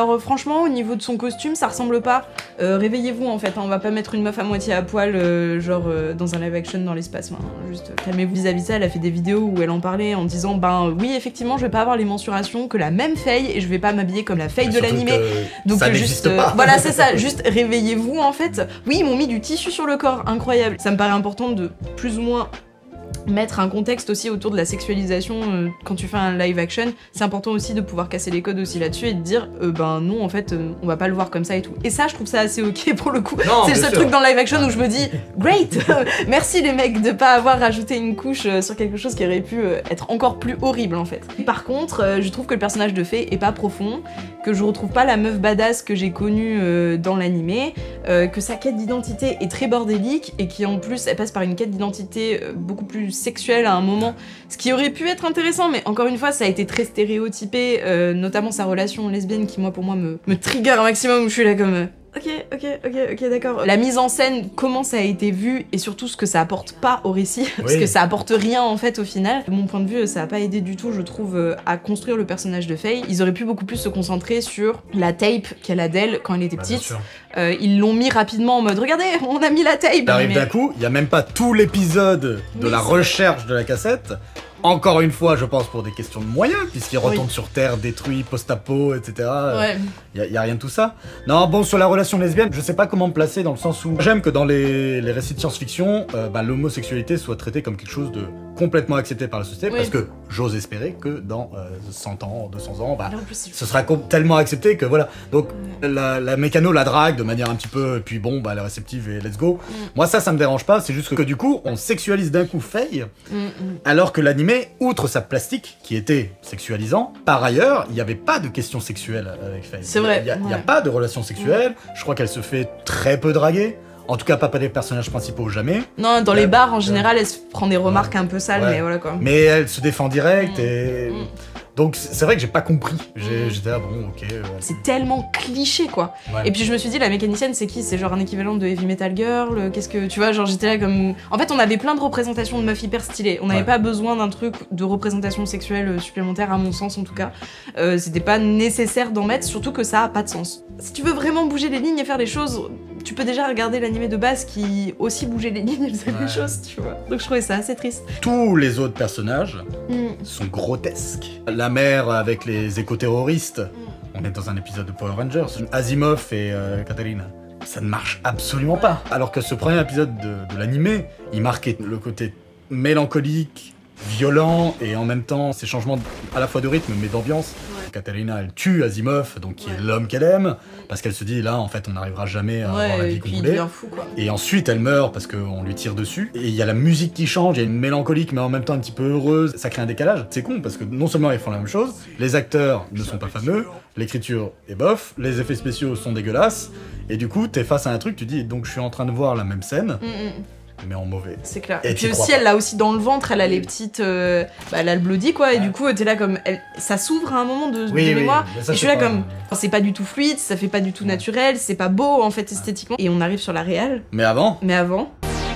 alors euh, franchement, au niveau de son costume, ça ressemble pas. Euh, réveillez-vous en fait, hein, on va pas mettre une meuf à moitié à poil, euh, genre euh, dans un live action dans l'espace. Hein, juste euh, calmez-vous vis-à-vis de ça. Elle a fait des vidéos où elle en parlait en disant ben euh, oui, effectivement, je vais pas avoir les mensurations que la même Faye et je vais pas m'habiller comme la Faye de l'animé. Donc ça euh, juste, euh, pas. voilà, c'est ça. Juste réveillez-vous en fait. Oui, ils m'ont mis du tissu sur le corps, incroyable. Ça me paraît important de plus ou moins mettre un contexte aussi autour de la sexualisation euh, quand tu fais un live action. C'est important aussi de pouvoir casser les codes aussi là-dessus et de dire euh, ben non en fait euh, on va pas le voir comme ça et tout. Et ça je trouve ça assez ok pour le coup. C'est le seul sûr. truc dans le live action ah. où je me dis great. Merci les mecs de pas avoir rajouté une couche euh, sur quelque chose qui aurait pu euh, être encore plus horrible en fait. Par contre euh, je trouve que le personnage de Faye est pas profond, que je retrouve pas la meuf badass que j'ai connue euh, dans l'animé, euh, que sa quête d'identité est très bordélique et qui en plus elle passe par une quête d'identité euh, beaucoup plus sexuelle à un moment, ce qui aurait pu être intéressant, mais encore une fois ça a été très stéréotypé, euh, notamment sa relation lesbienne qui moi pour moi me, me trigger un maximum, où je suis là comme... Euh, Ok, ok, ok, ok, d'accord. La mise en scène, comment ça a été vu, et surtout ce que ça apporte pas au récit, oui. parce que ça apporte rien en fait au final. De mon point de vue, ça a pas aidé du tout, je trouve, à construire le personnage de Faye. Ils auraient pu beaucoup plus se concentrer sur la tape qu'elle a d'elle quand elle était bah, petite. Euh, ils l'ont mis rapidement en mode, regardez, on a mis la tape. Ça arrive mais... d'un coup, il y a même pas tout l'épisode de oui, la recherche de la cassette. Encore une fois, je pense pour des questions de moyens, puisqu'il retourne oui. sur Terre, détruit, post-apo, et cetera. Ouais. Il y, y a rien de tout ça. Non, bon, sur la relation lesbienne, je sais pas comment me placer dans le sens où j'aime que dans les, les récits de science-fiction, euh, bah, l'homosexualité soit traitée comme quelque chose de complètement accepté par la société, oui. parce que j'ose espérer que dans euh, cent ans, deux cents ans, bah, ce sera tellement accepté que voilà. Donc ouais. la, la mécano la drague de manière un petit peu, et puis bon, bah, elle est réceptive et let's go. Mm. Moi, ça, ça me dérange pas, c'est juste que, que du coup, on sexualise d'un coup Faye, mm, mm. alors que l'animé, outre sa plastique, qui était sexualisant, par ailleurs, il n'y avait pas de questions sexuelles avec Faye. C'est vrai. Il n'y a, ouais. a pas de relations sexuelles, ouais. je crois qu'elle se fait très peu draguer. En tout cas, pas par les personnages principaux, jamais. Non, dans euh, les bars, en général, elle se prend des remarques ouais. un peu sales, ouais. mais voilà quoi. Mais elle se défend direct mmh. et... Mmh. Donc c'est vrai que j'ai pas compris. J'étais là, bon, ok... Euh... C'est tellement cliché, quoi. Ouais. Et puis je me suis dit, la mécanicienne, c'est qui? C'est genre un équivalent de Heavy Metal Girl? Qu'est-ce que... Tu vois, genre j'étais là comme... En fait, on avait plein de représentations de meufs hyper stylées. On n'avait ouais. pas besoin d'un truc de représentation sexuelle supplémentaire, à mon sens en tout cas. Euh, C'était pas nécessaire d'en mettre, surtout que ça a pas de sens. Si tu veux vraiment bouger les lignes et faire les choses... Tu peux déjà regarder l'animé de base qui aussi bougeait les lignes et faisait ouais. les choses, tu vois. Donc je trouvais ça assez triste. Tous les autres personnages mm. sont grotesques. La mère avec les éco-terroristes, mm. on est dans un épisode de Power Rangers. Asimov et euh, Katarina. Ça ne marche absolument ouais. pas. Alors que ce premier épisode de, de l'animé, il marquait le côté mélancolique, violent, et en même temps ces changements à la fois de rythme mais d'ambiance. Ouais. Katarina, elle tue Asimov, donc qui ouais. est l'homme qu'elle aime, parce qu'elle se dit là en fait on n'arrivera jamais à ouais, avoir la vie qu'on voulait. Fou, quoi. Et ensuite elle meurt parce qu'on lui tire dessus. Et il y a la musique qui change, il y a une mélancolique mais en même temps un petit peu heureuse. Ça crée un décalage. C'est con parce que non seulement ils font la même chose, les acteurs ne sont pas fameux, l'écriture est bof, les effets spéciaux sont dégueulasses, et du coup t'es face à un truc, tu dis donc je suis en train de voir la même scène. Mm-mm. Mais en mauvais. C'est clair. Et, et puis aussi, elle l'a aussi dans le ventre, elle a les petites... Euh, bah, elle a le bloody, quoi, et ouais. du coup, t'es là comme... Elle, ça s'ouvre à un moment de, oui, de mémoire, oui, ça, et je suis là pas... comme... C'est pas du tout fluide, ça fait pas du tout naturel, c'est pas beau, en fait, esthétiquement. Et on arrive sur la réal. Mais avant Mais avant...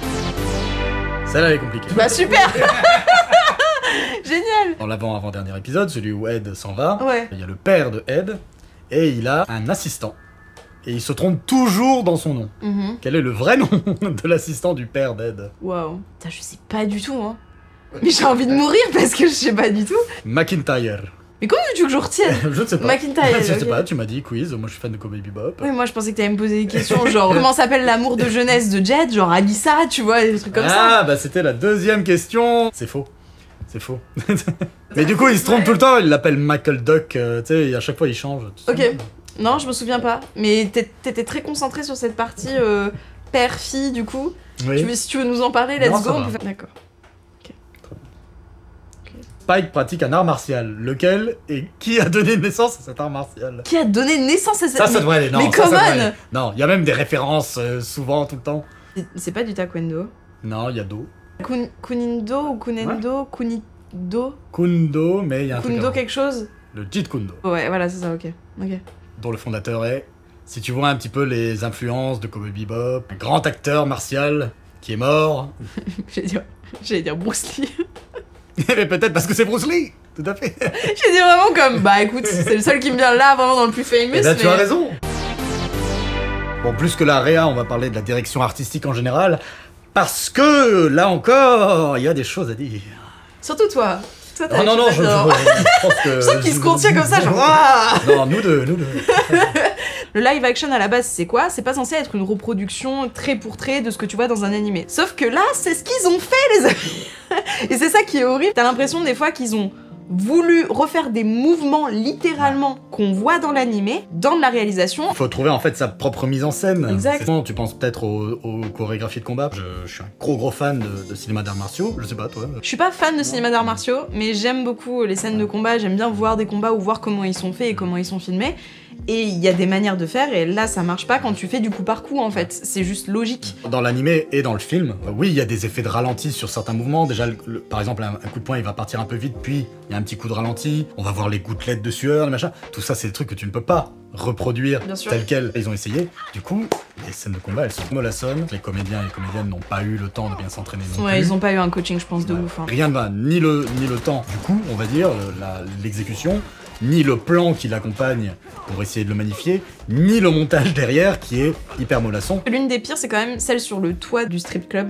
Celle-là, elle est compliquée. Bah super. Génial. Dans l'avant-avant-dernier épisode, celui où Ed s'en va, ouais. il y a le père de Ed, et il a un assistant. Et il se trompe toujours dans son nom. Mm-hmm. Quel est le vrai nom de l'assistant du père d'Ed? Waouh. Je sais pas du tout, hein. Mais j'ai envie de mourir parce que je sais pas du tout. McIntyre. Mais comment veux-tu que je retienne? Je ne sais pas. McIntyre. Je sais okay. pas, tu m'as dit quiz, moi je suis fan de Cowboy Bebop. Oui, moi je pensais que t'allais me poser des questions, genre comment s'appelle l'amour de jeunesse de Jet, genre Alyssa, tu vois, des trucs comme ah, ça. Ah, bah c'était la deuxième question. C'est faux. C'est faux. Mais du coup, il se trompe tout le temps, il l'appelle Michael Duck, euh, tu sais, à chaque fois il change. Ok. Non, je me souviens pas. Mais t'étais très concentré sur cette partie euh, père-fille, du coup. Oui. Tu veux, si tu veux nous en parler, let's non, go. On peut faire... D'accord. Okay. Okay. Spike pratique un art martial. Lequel et qui a donné naissance à cet art martial? Qui a donné naissance à cet art martial? Ça, ça devrait aller. Non, mais ça, comment ça aller. Non, il y a même des références euh, souvent, tout le temps. C'est pas du taekwondo. Non, il y a Do. Kun, Kunindo ou Kunendo ouais. Kunido Kundo, mais il y a un Kundo truc quelque chose. Le Jeet Kundo. Ouais, voilà, c'est ça, ok. Ok. Dont le fondateur est, si tu vois un petit peu les influences de Cowboy Bebop, un grand acteur martial qui est mort. J'allais dire, j'allais dire Bruce Lee. Mais peut-être parce que c'est Bruce Lee. tout à fait. J'ai dit vraiment comme, bah écoute, c'est le seul qui me vient là, vraiment dans le plus famous. Et là, mais... tu as raison. Bon, plus que la réa, on va parler de la direction artistique en général, parce que, là encore, il y a des choses à dire. Surtout toi. Toi, t'as Oh non, non, je, je, je pense que... Je sens qu'il se contient comme ça, genre... Ah non, nous deux, nous deux. Le live action à la base, c'est quoi? C'est pas censé être une reproduction trait pour trait de ce que tu vois dans un animé. Sauf que là, c'est ce qu'ils ont fait, les amis. Et c'est ça qui est horrible. T'as l'impression des fois qu'ils ont voulu refaire des mouvements littéralement qu'on voit dans l'animé, dans de la réalisation. Il faut trouver en fait sa propre mise en scène. Exactement. Tu penses peut-être aux, aux chorégraphies de combat. Je, je suis un gros gros fan de, de cinéma d'arts martiaux. Je sais pas, toi. Je suis pas fan de cinéma d'arts martiaux, mais j'aime beaucoup les scènes de combat. J'aime bien voir des combats ou voir comment ils sont faits et comment ils sont filmés. Et il y a des manières de faire, et là ça marche pas quand tu fais du coup par coup en fait, c'est juste logique. Dans l'animé et dans le film, oui, il y a des effets de ralenti sur certains mouvements. Déjà, le, le, par exemple, un, un coup de poing il va partir un peu vite, puis il y a un petit coup de ralenti, on va voir les gouttelettes de sueur, les machins. Tout ça, c'est des trucs que tu ne peux pas reproduire tel quel. Ils ont essayé. Du coup, les scènes de combat, elles sont mollassonnes. Les comédiens et les comédiennes n'ont pas eu le temps de bien s'entraîner non ouais, plus. ils ont pas eu un coaching, je pense, de ouais. ouf. Hein. Rien ne va, ni le, ni le temps, du coup, on va dire, l'exécution, ni le plan qui l'accompagne pour essayer de le magnifier, ni le montage derrière qui est hyper mollasson. L'une des pires, c'est quand même celle sur le toit du strip club.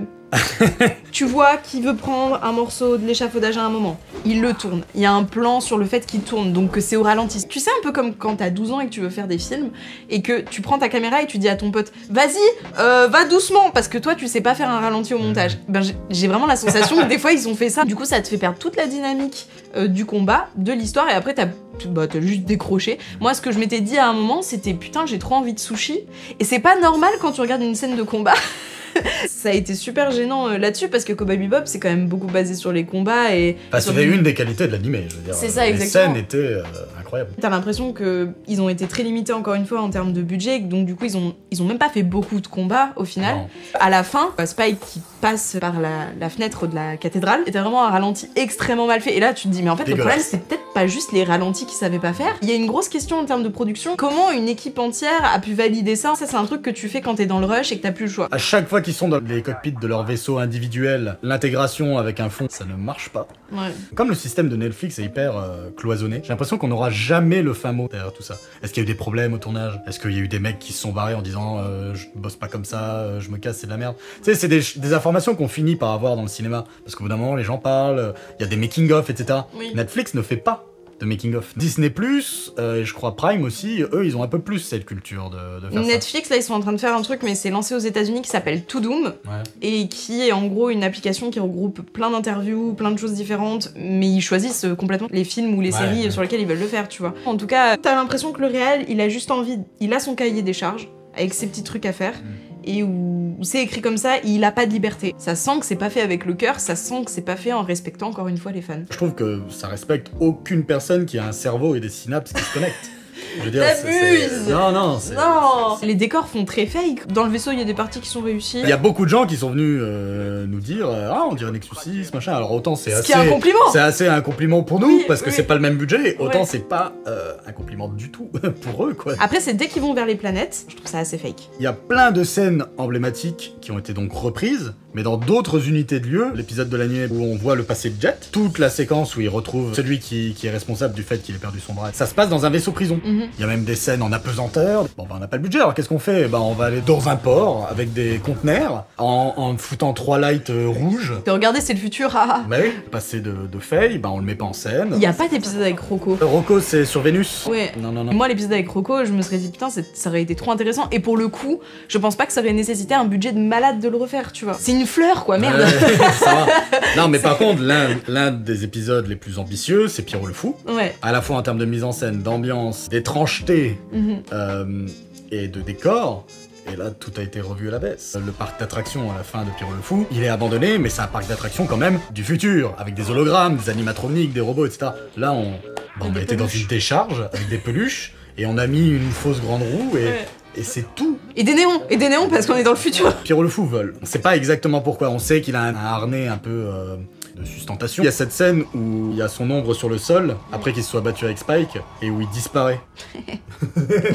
Tu vois qu'il veut prendre un morceau de l'échafaudage à un moment, il le tourne. Il y a un plan sur le fait qu'il tourne, donc que c'est au ralenti. Tu sais, un peu comme quand t'as douze ans et que tu veux faire des films, et que tu prends ta caméra et tu dis à ton pote « Vas-y, euh, va doucement !» parce que toi, tu sais pas faire un ralenti au montage. Ben, j'ai vraiment la sensation que des fois, ils ont fait ça. Du coup, ça te fait perdre toute la dynamique euh, du combat, de l'histoire, et après, t'as bah, t'as juste décroché. Moi, ce que je m'étais dit à un moment, c'était « Putain, j'ai trop envie de sushi !» Et c'est pas normal quand tu regardes une scène de combat. Ça a été super gênant euh, là-dessus parce que Cowboy Bebop c'est quand même beaucoup basé sur les combats et... Bah, c'était une des qualités de l'animé, je veux dire. C'est ça, les exactement. Les scènes étaient euh, incroyables. T'as l'impression qu'ils ont été très limités encore une fois en termes de budget, donc du coup ils ont, ils ont même pas fait beaucoup de combats au final. Non. À la fin, Spike qui passe par la, la fenêtre de la cathédrale était vraiment un ralenti extrêmement mal fait. Et là tu te dis mais en fait Dégueulasse. Le problème c'est peut-être pas juste les ralentis qu'ils savaient pas faire. Il y a une grosse question en termes de production. Comment une équipe entière a pu valider ça? Ça c'est un truc que tu fais quand t'es dans le rush et que t'as plus le choix. À chaque fois qu'ils sont dans les cockpits de leur vaisseau individuel, l'intégration avec un fond, ça ne marche pas. Ouais. Comme le système de Netflix est hyper euh, cloisonné, j'ai l'impression qu'on n'aura jamais le fin mot derrière tout ça. Est-ce qu'il y a eu des problèmes au tournage? Est-ce qu'il y a eu des mecs qui se sont barrés en disant euh, je bosse pas comme ça, euh, je me casse, c'est de la merde? Tu sais, c'est des, des informations qu'on finit par avoir dans le cinéma. Parce qu'au bout d'un moment, les gens parlent, il euh, y a des making-of, et cetera. Oui. Netflix ne fait pas de making-of. Disney+, euh, et je crois Prime aussi, eux, ils ont un peu plus cette culture de, de faire Netflix, ça. là, ils sont en train de faire un truc, mais c'est lancé aux États-Unis qui s'appelle To Doom, Ouais. et qui est en gros une application qui regroupe plein d'interviews, plein de choses différentes, mais ils choisissent complètement les films ou les Ouais, séries ouais. sur lesquels ils veulent le faire, tu vois. En tout cas, t'as l'impression que le réel, il a juste envie, il a son cahier des charges, avec ses petits trucs à faire, mm. et où c'est écrit comme ça, il a pas de liberté. Ça sent que c'est pas fait avec le cœur, ça sent que c'est pas fait en respectant encore une fois les fans. Je trouve que ça respecte aucune personne qui a un cerveau et des synapses qui se connectent. Je veux dire, T'abuses. c'est- Non, non, c'est... Non. Les décors font très fake. Dans le vaisseau, il y a des parties qui sont réussies. Il y a beaucoup de gens qui sont venus euh, nous dire euh, ah on dirait Nexus, machin. Alors autant c'est Ce assez qui est un compliment. c'est assez un compliment pour nous Oui, parce que oui. c'est pas le même budget. Autant Ouais. c'est pas euh, un compliment du tout pour eux quoi. Après, c'est dès qu'ils vont vers les planètes, je trouve ça assez fake. Il y a plein de scènes emblématiques qui ont été donc reprises, mais dans d'autres unités de lieu. L'épisode de l'anime où on voit le passé de Jet, toute la séquence où il retrouve celui qui, qui est responsable du fait qu'il ait perdu son bras. Ça se passe dans un vaisseau prison. Mhm. Il y a même des scènes en apesanteur. Bon, bah, on n'a pas le budget, alors qu'est-ce qu'on fait? Bah, on va aller dans un port avec des conteneurs en, en foutant trois lights euh, rouges. Et regardez, c'est le futur, haha. Bah oui, le passé de, de Faye, bah, on le met pas en scène. Il y a pas d'épisode avec Rocco. Euh, Rocco, c'est sur Vénus. Ouais. Non, non, non. Moi, l'épisode avec Rocco, je me serais dit, putain, c'est- ça aurait été trop intéressant. Et pour le coup, je pense pas que ça aurait nécessité un budget de malade de le refaire, tu vois. C'est une fleur, quoi, merde. Ouais, ça va. Non, mais par contre, l'un l'un des épisodes les plus ambitieux, c'est Pierrot le Fou. Ouais. À la fois en termes de mise en scène, d'ambiance, d'étrangeté Mhm. euh, et de décor. Et là, tout a été revu à la baisse. Le parc d'attractions à la fin de Pierrot le Fou, il est abandonné, mais c'est un parc d'attractions quand même du futur, avec des hologrammes, des animatroniques, des robots, et cetera. Là, on, bon, on des a été dans peluches. une décharge avec des peluches, et on a mis une fausse grande roue, et, Ouais. et c'est tout. Et des néons, et des néons parce qu'on est dans le futur. Pierrot le Fou vole. On sait pas exactement pourquoi. On sait qu'il a un, un harnais un peu euh, de sustentation. Il y a cette scène où il y a son ombre sur le sol, après qu'il se soit battu avec Spike, et où il disparaît.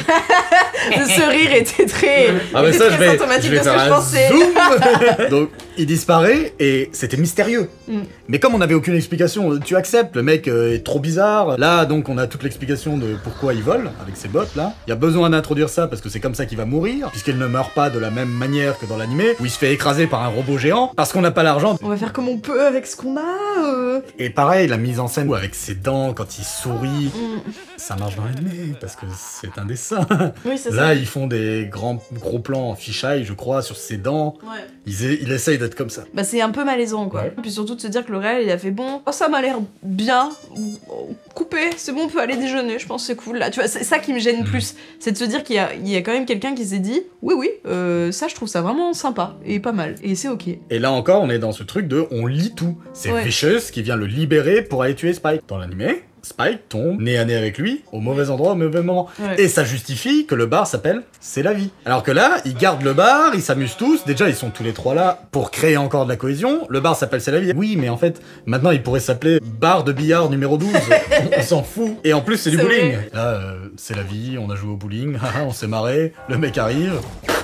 Ce rire était très, Ah bah était ça, très je vais, symptomatique je vais de ce faire que je un pensais. zoom. Donc, il disparaît et c'était mystérieux. Mm. Mais comme on n'avait aucune explication, tu acceptes, le mec euh, est trop bizarre. Là, donc, on a toute l'explication de pourquoi il vole avec ses bottes, là. Il y a besoin d'introduire ça parce que c'est comme ça qu'il va mourir, puisqu'il ne meurt pas de la même manière que dans l'animé, où il se fait écraser par un robot géant, parce qu'on n'a pas l'argent. On va faire comme on peut avec ce qu'on a. Euh... Et pareil, la mise en scène avec ses dents, quand il sourit, Mm. ça marche dans l'animé, parce que c'est un dessin. Oui, c'est ça. Là, ils font des grands gros plans en fisheye, je crois, sur ses dents. Ouais. Ils, e- ils essayent d'être comme ça. Bah c'est un peu malaisant quoi. Ouais. Puis surtout de se dire que le réel il a fait bon, oh, ça m'a l'air bien, coupé, c'est bon on peut aller déjeuner, je pense que c'est cool là. Tu vois, c'est ça qui me gêne plus, c'est de se dire qu'il y a, il y a quand même quelqu'un qui s'est dit oui oui, euh, ça je trouve ça vraiment sympa et pas mal et c'est ok. Et là encore, on est dans ce truc de on lit tout. C'est Ouais. Vicious qui vient le libérer pour aller tuer Spike. Dans l'animé, Spike tombe nez à nez avec lui, au mauvais endroit, au mauvais moment. Ouais. Et ça justifie que le bar s'appelle C'est la vie. Alors que là, ils gardent le bar, ils s'amusent tous. Déjà, ils sont tous les trois là pour créer encore de la cohésion. Le bar s'appelle C'est la vie. Oui, mais en fait, maintenant, il pourrait s'appeler Bar de billard numéro douze. On s'en fout. Et en plus, c'est du C'est bowling. vrai. Là, euh, c'est la vie, on a joué au bowling, haha, on s'est marré, le mec arrive.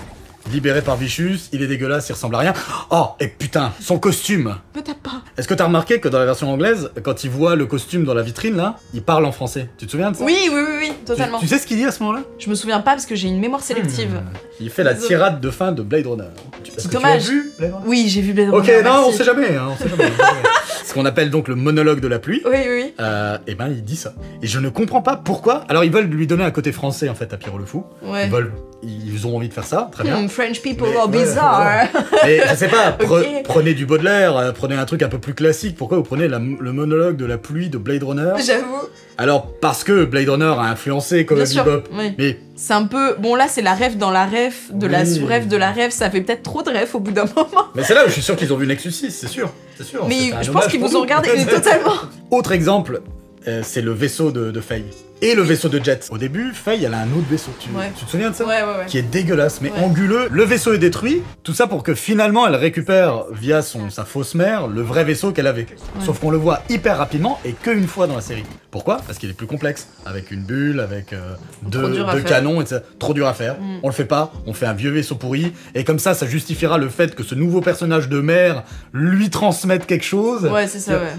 Libéré par Vicious, il est dégueulasse, il ressemble à rien. Oh, et putain, son costume. Peut-être pas. Est-ce que t'as remarqué que dans la version anglaise, quand il voit le costume dans la vitrine là, il parle en français. Tu te souviens de ça? Oui oui oui oui, Tu, totalement. tu sais ce qu'il dit à ce moment-là? Je me souviens pas parce que j'ai une mémoire sélective. Hmm. Il fait la Désolé. tirade de fin de Blade Runner. Tu- est-ce que tu dommage. l'as vu, Blade Runner? Oui j'ai vu Blade Ok, Runner, non, on merci. sait jamais, hein, on sait jamais. on sait jamais. Ce qu'on appelle donc le monologue de la pluie. Oui oui oui. Euh, et ben il dit ça. Et je ne comprends pas pourquoi. Alors ils veulent lui donner un côté français en fait à Pierrot le Fou. Ouais. Ils veulent, ils ont envie de faire ça, très bien. Hmm, French people Mais- are ouais, bizarre. Et je sais pas, pre- Ok. prenez du Baudelaire, euh, prenez un truc un peu plus classique. Pourquoi vous prenez la- le monologue de la pluie de Blade Runner? J'avoue. Alors parce que Blade Runner a influencé Bien Cowboy sûr. Bebop. Oui. Mais C'est un peu. Bon, là, c'est la ref dans la ref, de la Oui. sous-ref de la ref, ça fait peut-être trop de ref au bout d'un moment. mais c'est là où je suis sûr qu'ils ont vu Nexus six, c'est sûr, c'est sûr. Mais c'est un je hommage pense qu'ils pour vous ont nous. regardé mais totalement. Autre exemple, euh, c'est le vaisseau de, de Faye et le vaisseau de Jet. Au début, Faye, elle a un autre vaisseau. Tu, Ouais. tu te souviens de ça? Ouais, ouais, ouais. Qui est dégueulasse, mais Ouais. anguleux. Le vaisseau est détruit. Tout ça pour que finalement elle récupère via son sa fausse mère le vrai vaisseau qu'elle avait. Sauf qu'on le voit hyper rapidement et qu'une fois dans la série. Pourquoi? Parce qu'il est plus complexe, avec une bulle, avec euh, deux, Trop dur à deux faire. canons, et cetera. Trop dur à faire. Mm. On le fait pas. On fait un vieux vaisseau pourri et comme ça, ça justifiera le fait que ce nouveau personnage de mère lui transmette quelque chose. Ouais, c'est ça, ouais.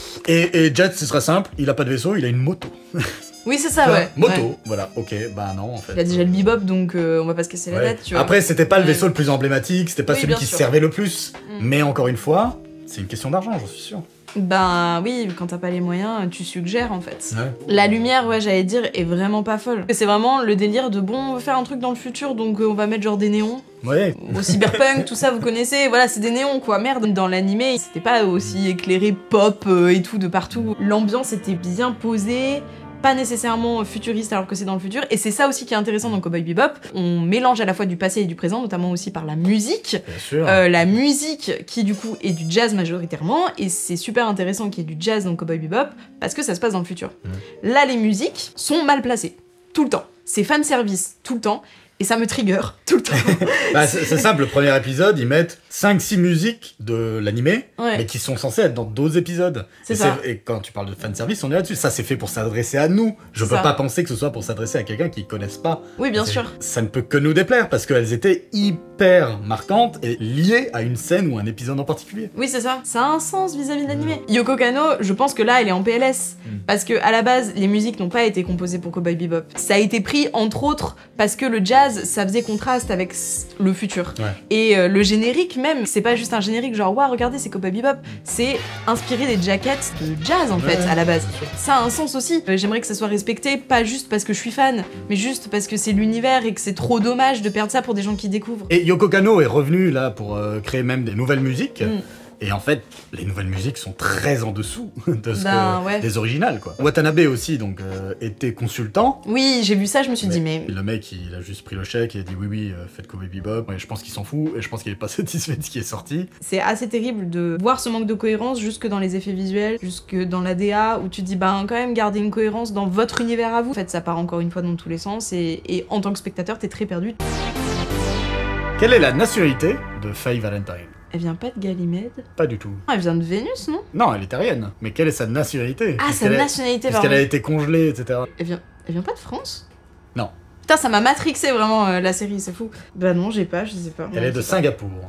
Et, et Jet, ce sera simple. Il a pas de vaisseau, il a une moto. Oui, c'est ça, ouais. Moto. Ouais. Voilà. Ok. Bah non, en fait. Il a déjà le bebop, donc euh, on va pas se casser la Ouais. tête, tu vois. Après, c'était pas le Ouais. vaisseau le plus emblématique, c'était pas Oui, celui bien qui sûr. servait le plus. Mm. Mais encore une fois, c'est une question d'argent, j'en suis sûr. Ben oui, quand t'as pas les moyens, tu suggères en fait. Ouais. La lumière, ouais, j'allais dire, est vraiment pas folle. C'est vraiment le délire de bon, on veut faire un truc dans le futur, donc euh, on va mettre genre des néons. Ouais. Au cyberpunk, tout ça, vous connaissez, voilà, c'est des néons quoi. Merde, dans l'animé, c'était pas aussi éclairé pop euh, et tout de partout. L'ambiance était bien posée. Pas nécessairement futuriste alors que c'est dans le futur, et c'est ça aussi qui est intéressant dans Cowboy Bebop. On mélange à la fois du passé et du présent, notamment aussi par la musique. Bien sûr. Euh, la musique qui du coup est du jazz majoritairement, et c'est super intéressant qu'il y ait du jazz dans Cowboy Bebop parce que ça se passe dans le futur. Là, les musiques sont mal placées, tout le temps. C'est fan service, tout le temps, et ça me trigger, tout le temps. Bah, c'est c'est simple, le premier épisode, ils mettent cinq six musiques de l'animé, Ouais. mais qui sont censées être dans d'autres épisodes. C'est Et ça. Et quand tu parles de fanservice, on est là-dessus. Ça, c'est fait pour s'adresser à nous. Je C'est peux ça. pas penser que ce soit pour s'adresser à quelqu'un qui connaisse pas. Oui, bien C'est- sûr. Ça ne peut que nous déplaire, parce qu'elles étaient hyper marquantes et liées à une scène ou un épisode en particulier. Oui, c'est ça. Ça a un sens vis-à-vis de l'animé. Yoko Kanno, je pense que là, elle est en P L S. Mm. Parce que, à la base, les musiques n'ont pas été composées pour Cowboy Bebop. Ça a été pris, entre autres, parce que le jazz, ça faisait contraste avec s- le futur. Ouais. Et euh, le générique, même, c'est pas juste un générique genre, waouh, regardez, c'est Cowboy Bebop. C'est inspiré des jackets de jazz, en fait, Ouais, à la base. c'est sûr. Ça a un sens aussi. Euh, J'aimerais que ça soit respecté, pas juste parce que je suis fan, mais juste parce que c'est l'univers et que c'est trop dommage de perdre ça pour des gens qui découvrent. Et Yoko Kanno est revenu là pour euh, créer même des nouvelles musiques. Mm. Et en fait, les nouvelles musiques sont très en dessous de ce Ben, que- ouais. des originales, quoi. Watanabe aussi, donc, euh, était consultant. Oui, j'ai vu ça, je me suis Mais dit, mais. Le mec, il a juste pris le chèque et a dit oui, oui, euh, faites Cowboy Bebop. Et je pense qu'il s'en fout et je pense qu'il est pas satisfait de ce qui est sorti. C'est assez terrible de voir ce manque de cohérence jusque dans les effets visuels, jusque dans la D A, où tu te dis, ben quand même, gardez une cohérence dans votre univers à vous. En fait, ça part encore une fois dans tous les sens, et, et en tant que spectateur, t'es très perdu. Quelle est la nationalité de Faye Valentine? Elle vient pas de Ganymède? Pas du tout. Ah, elle vient de Vénus, non? Non, elle est terrienne. Mais quelle est sa nationalité? Ah, sa Puisqu'elle est- nationalité, Puisqu'elle pardon. a été congelée, et cetera. Elle vient... elle vient pas de France? Non. Putain, ça m'a matrixé vraiment, euh, la série, c'est fou. Bah non, j'ai pas, je sais pas. Elle Non, est de je sais pas. Singapour.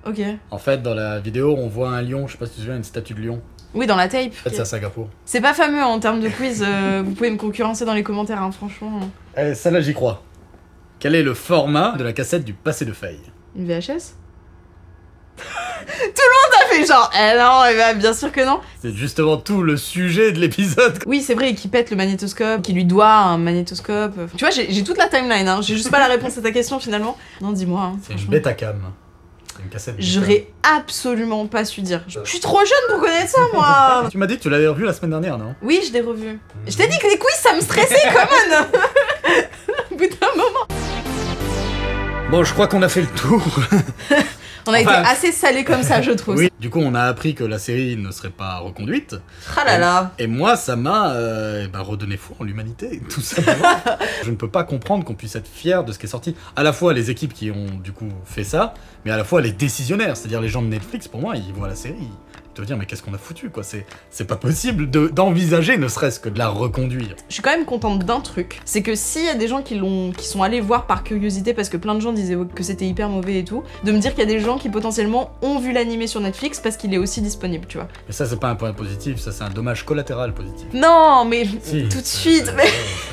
Ok. En fait, dans la vidéo, on voit un lion, je sais pas si tu te souviens, une statue de lion. Oui, dans la tape. En fait, c'est à Singapour. C'est pas fameux en termes de quiz, euh, vous pouvez me concurrencer dans les commentaires, hein, franchement. Eh, celle-là, j'y crois. Quel est le format de la cassette du passé de Faye? Une V H S? Tout le monde a fait genre, eh non, eh ben, bien sûr que non. C'est justement tout le sujet de l'épisode. Oui, c'est vrai, qui pète le magnétoscope, qui lui doit un magnétoscope. Tu vois, j'ai toute la timeline, hein. J'ai juste pas la réponse à ta question finalement. Non, dis-moi. Hein, c'est une Betacam. C'est une cassette. J'aurais absolument pas su dire. Je suis trop jeune pour connaître ça, moi. Tu m'as dit que tu l'avais revu la semaine dernière, non? Oui, je l'ai revu. Mmh. Je t'ai dit que les quiz, ça me stressait, comment? Au bout d'un moment. Bon, je crois qu'on a fait le tour. On a enfin, été assez salé comme ça, je trouve. Oui, du coup, on a appris que la série ne serait pas reconduite. Ah là là. Et, et moi, ça m'a euh, bah, redonné foi en l'humanité, tout simplement. Je ne peux pas comprendre qu'on puisse être fier de ce qui est sorti. À la fois les équipes qui ont, du coup, fait ça, mais à la fois les décisionnaires, c'est-à-dire les gens de Netflix, pour moi, ils voient la série, ils te dire mais qu'est-ce qu'on a foutu, quoi. C'est pas possible d'envisager, ne serait-ce que de la reconduire. Je suis quand même contente d'un truc, c'est que s'il y a des gens qui, l'ont, qui sont allés voir par curiosité, parce que plein de gens disaient que c'était hyper mauvais et tout, de me dire qu'il y a des gens qui potentiellement ont vu l'animé sur Netflix parce qu'il est aussi disponible, tu vois. Mais ça, c'est pas un point positif, ça, c'est un dommage collatéral positif. Non, mais si, tout de suite, mais...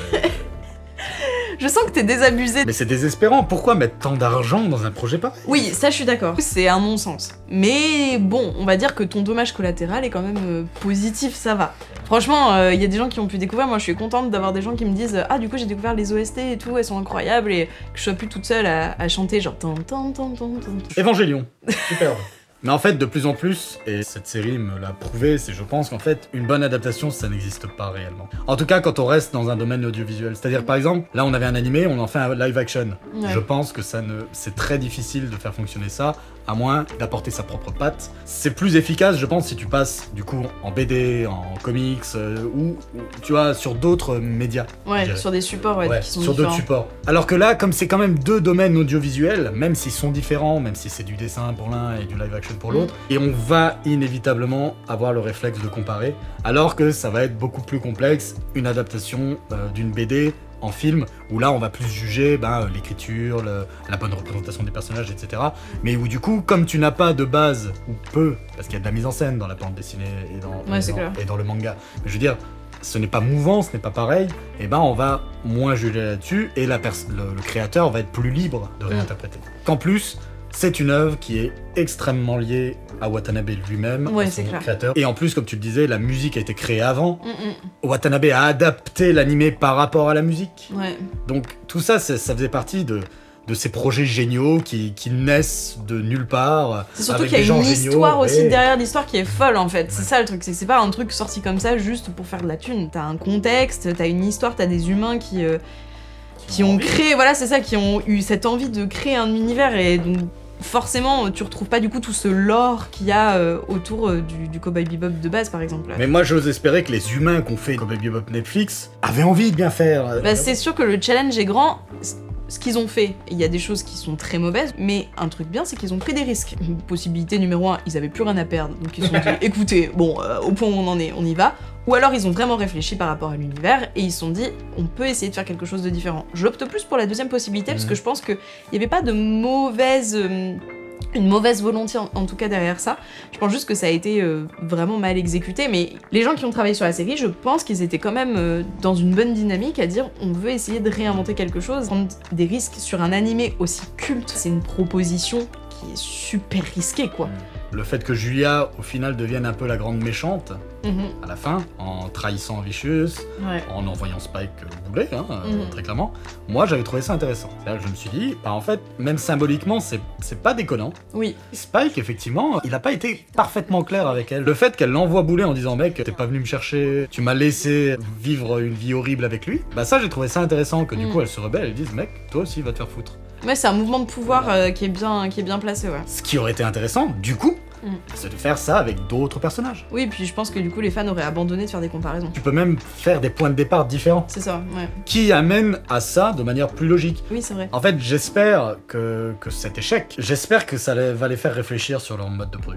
Je sens que t'es désabusé. Mais c'est désespérant, pourquoi mettre tant d'argent dans un projet pareil? Oui, ça je suis d'accord, c'est un non-sens. Mais bon, on va dire que ton dommage collatéral est quand même euh, positif, ça va. Franchement, il euh, y a des gens qui ont pu découvrir, moi je suis contente d'avoir des gens qui me disent « Ah, du coup j'ai découvert les O S T et tout, elles sont incroyables » et que je sois plus toute seule à, à chanter genre... Tan, tan, tan, tan, tan. Évangélion, superbe. Mais en fait, de plus en plus, et cette série me l'a prouvé, c'est je pense qu'en fait, une bonne adaptation, ça n'existe pas réellement. En tout cas, quand on reste dans un domaine audiovisuel. C'est-à-dire, par exemple, là, on avait un animé, on en fait un live action. Ouais. Je pense que ça ne, c'est très difficile de faire fonctionner ça, à moins d'apporter sa propre patte. C'est plus efficace, je pense, si tu passes, du coup, en B D, en comics, euh, ou, ou, tu vois, sur d'autres médias. Ouais, sur des supports, ouais, ouais qui sont sur d'autres supports. Alors que là, comme c'est quand même deux domaines audiovisuels, même s'ils sont différents, même si c'est du dessin pour l'un et du live action pour l'autre, et on va inévitablement avoir le réflexe de comparer, alors que ça va être beaucoup plus complexe, une adaptation euh, d'une B D en film, où là on va plus juger ben, l'écriture, la bonne représentation des personnages, et cetera. Mais où du coup, comme tu n'as pas de base, ou peu, parce qu'il y a de la mise en scène dans la bande dessinée et dans, ouais, et, dans, et dans le manga, mais je veux dire, ce n'est pas mouvant, ce n'est pas pareil, et ben on va moins juger là-dessus, et la le, le créateur va être plus libre de réinterpréter. Mmh. Qu'en plus, c'est une œuvre qui est extrêmement liée à Watanabe lui-même, ouais, son clair. créateur. Et en plus, comme tu le disais, la musique a été créée avant. Mm -mm. Watanabe a adapté l'animé par rapport à la musique. Ouais. Donc tout ça, ça faisait partie de, de ces projets géniaux qui, qui naissent de nulle part. C'est surtout qu'il y a une histoire aussi et... derrière l'histoire qui est folle en fait. Ouais. C'est ça le truc, c'est que c'est pas un truc sorti comme ça juste pour faire de la thune. T'as un contexte, t'as une histoire, t'as des humains qui, euh, qui, qui ont, ont créé, voilà c'est ça, qui ont eu cette envie de créer un univers et donc forcément, tu retrouves pas du coup tout ce lore qu'il y a euh, autour euh, du, du Cowboy Bebop de base, par exemple. Mais moi, j'ose espérer que les humains qu'on fait Cowboy Bebop Netflix avaient envie de bien faire. Bah, c'est sûr que le challenge est grand. Ce qu'ils ont fait, il y a des choses qui sont très mauvaises, mais un truc bien, c'est qu'ils ont pris des risques. Possibilité numéro un, ils avaient plus rien à perdre, donc ils se sont dit, écoutez, bon, euh, au point où on en est, on y va. Ou alors ils ont vraiment réfléchi par rapport à l'univers et ils se sont dit, on peut essayer de faire quelque chose de différent. J'opte plus pour la deuxième possibilité mmh. parce que je pense qu'il n'y avait pas de mauvaise... Euh, une mauvaise volonté en, en tout cas derrière ça. Je pense juste que ça a été euh, vraiment mal exécuté, mais les gens qui ont travaillé sur la série, je pense qu'ils étaient quand même euh, dans une bonne dynamique à dire on veut essayer de réinventer quelque chose, prendre des risques sur un animé aussi culte. C'est une proposition qui est super risquée quoi. Le fait que Julia, au final, devienne un peu la grande méchante, mmh. à la fin, en trahissant Vicious, ouais. en envoyant Spike bouler, hein, mmh. très clairement, moi j'avais trouvé ça intéressant. Là, je me suis dit, bah, en fait, même symboliquement, c'est pas déconnant. Oui. Spike, effectivement, il a pas été parfaitement clair avec elle. Le fait qu'elle l'envoie bouler en disant, mec, t'es pas venu me chercher, tu m'as laissé vivre une vie horrible avec lui, bah ça, j'ai trouvé ça intéressant, que du mmh. coup, elle se rebelle, elle dise, mec, toi aussi, va te faire foutre. Ouais, c'est un mouvement de pouvoir euh, qui, est bien, qui est bien placé, ouais. Ce qui aurait été intéressant, du coup, mm. c'est de faire ça avec d'autres personnages. Oui, puis je pense que du coup, les fans auraient abandonné de faire des comparaisons. Tu peux même faire des points de départ différents. C'est ça, ouais. Qui amènent à ça de manière plus logique. Oui, c'est vrai. En fait, j'espère que, que cet échec, j'espère que ça va les faire réfléchir sur leur mode de production.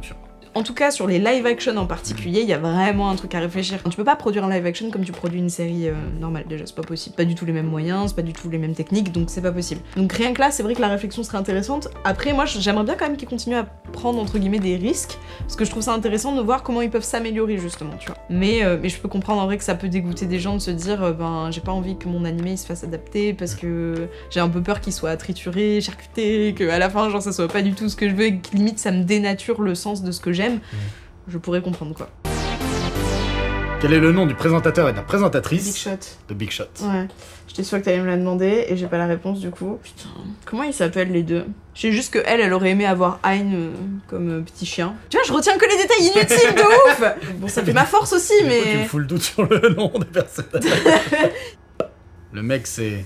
En tout cas, sur les live action en particulier, il y a vraiment un truc à réfléchir. Tu peux pas produire un live action comme tu produis une série euh, normale, déjà, c'est pas possible. Pas du tout les mêmes moyens, c'est pas du tout les mêmes techniques, donc c'est pas possible. Donc rien que là, c'est vrai que la réflexion serait intéressante. Après, moi, j'aimerais bien quand même qu'ils continuent à prendre, entre guillemets, des risques, parce que je trouve ça intéressant de voir comment ils peuvent s'améliorer, justement, tu vois. Mais, euh, mais je peux comprendre en vrai que ça peut dégoûter des gens de se dire, euh, ben, j'ai pas envie que mon animé il se fasse adapter, parce que j'ai un peu peur qu'il soit trituré, charcuté, qu'à la fin, genre, ça soit pas du tout ce que je veux, et que limite, ça me dénature le sens de ce que j'aime. Mmh. Je pourrais comprendre quoi. Quel est le nom du présentateur et de la présentatrice Big Shot. de Big Shot? Ouais. J'étais sûre que t'allais me la demander et j'ai pas la réponse du coup. Putain. Comment ils s'appellent les deux? Je sais juste que elle, elle aurait aimé avoir Hein euh, comme euh, petit chien. Tu vois, je retiens que les détails inutiles de ouf. Bon, ça fait ma force aussi, mais. Tu me fous le doute sur le nom des personnages. Le mec, c'est.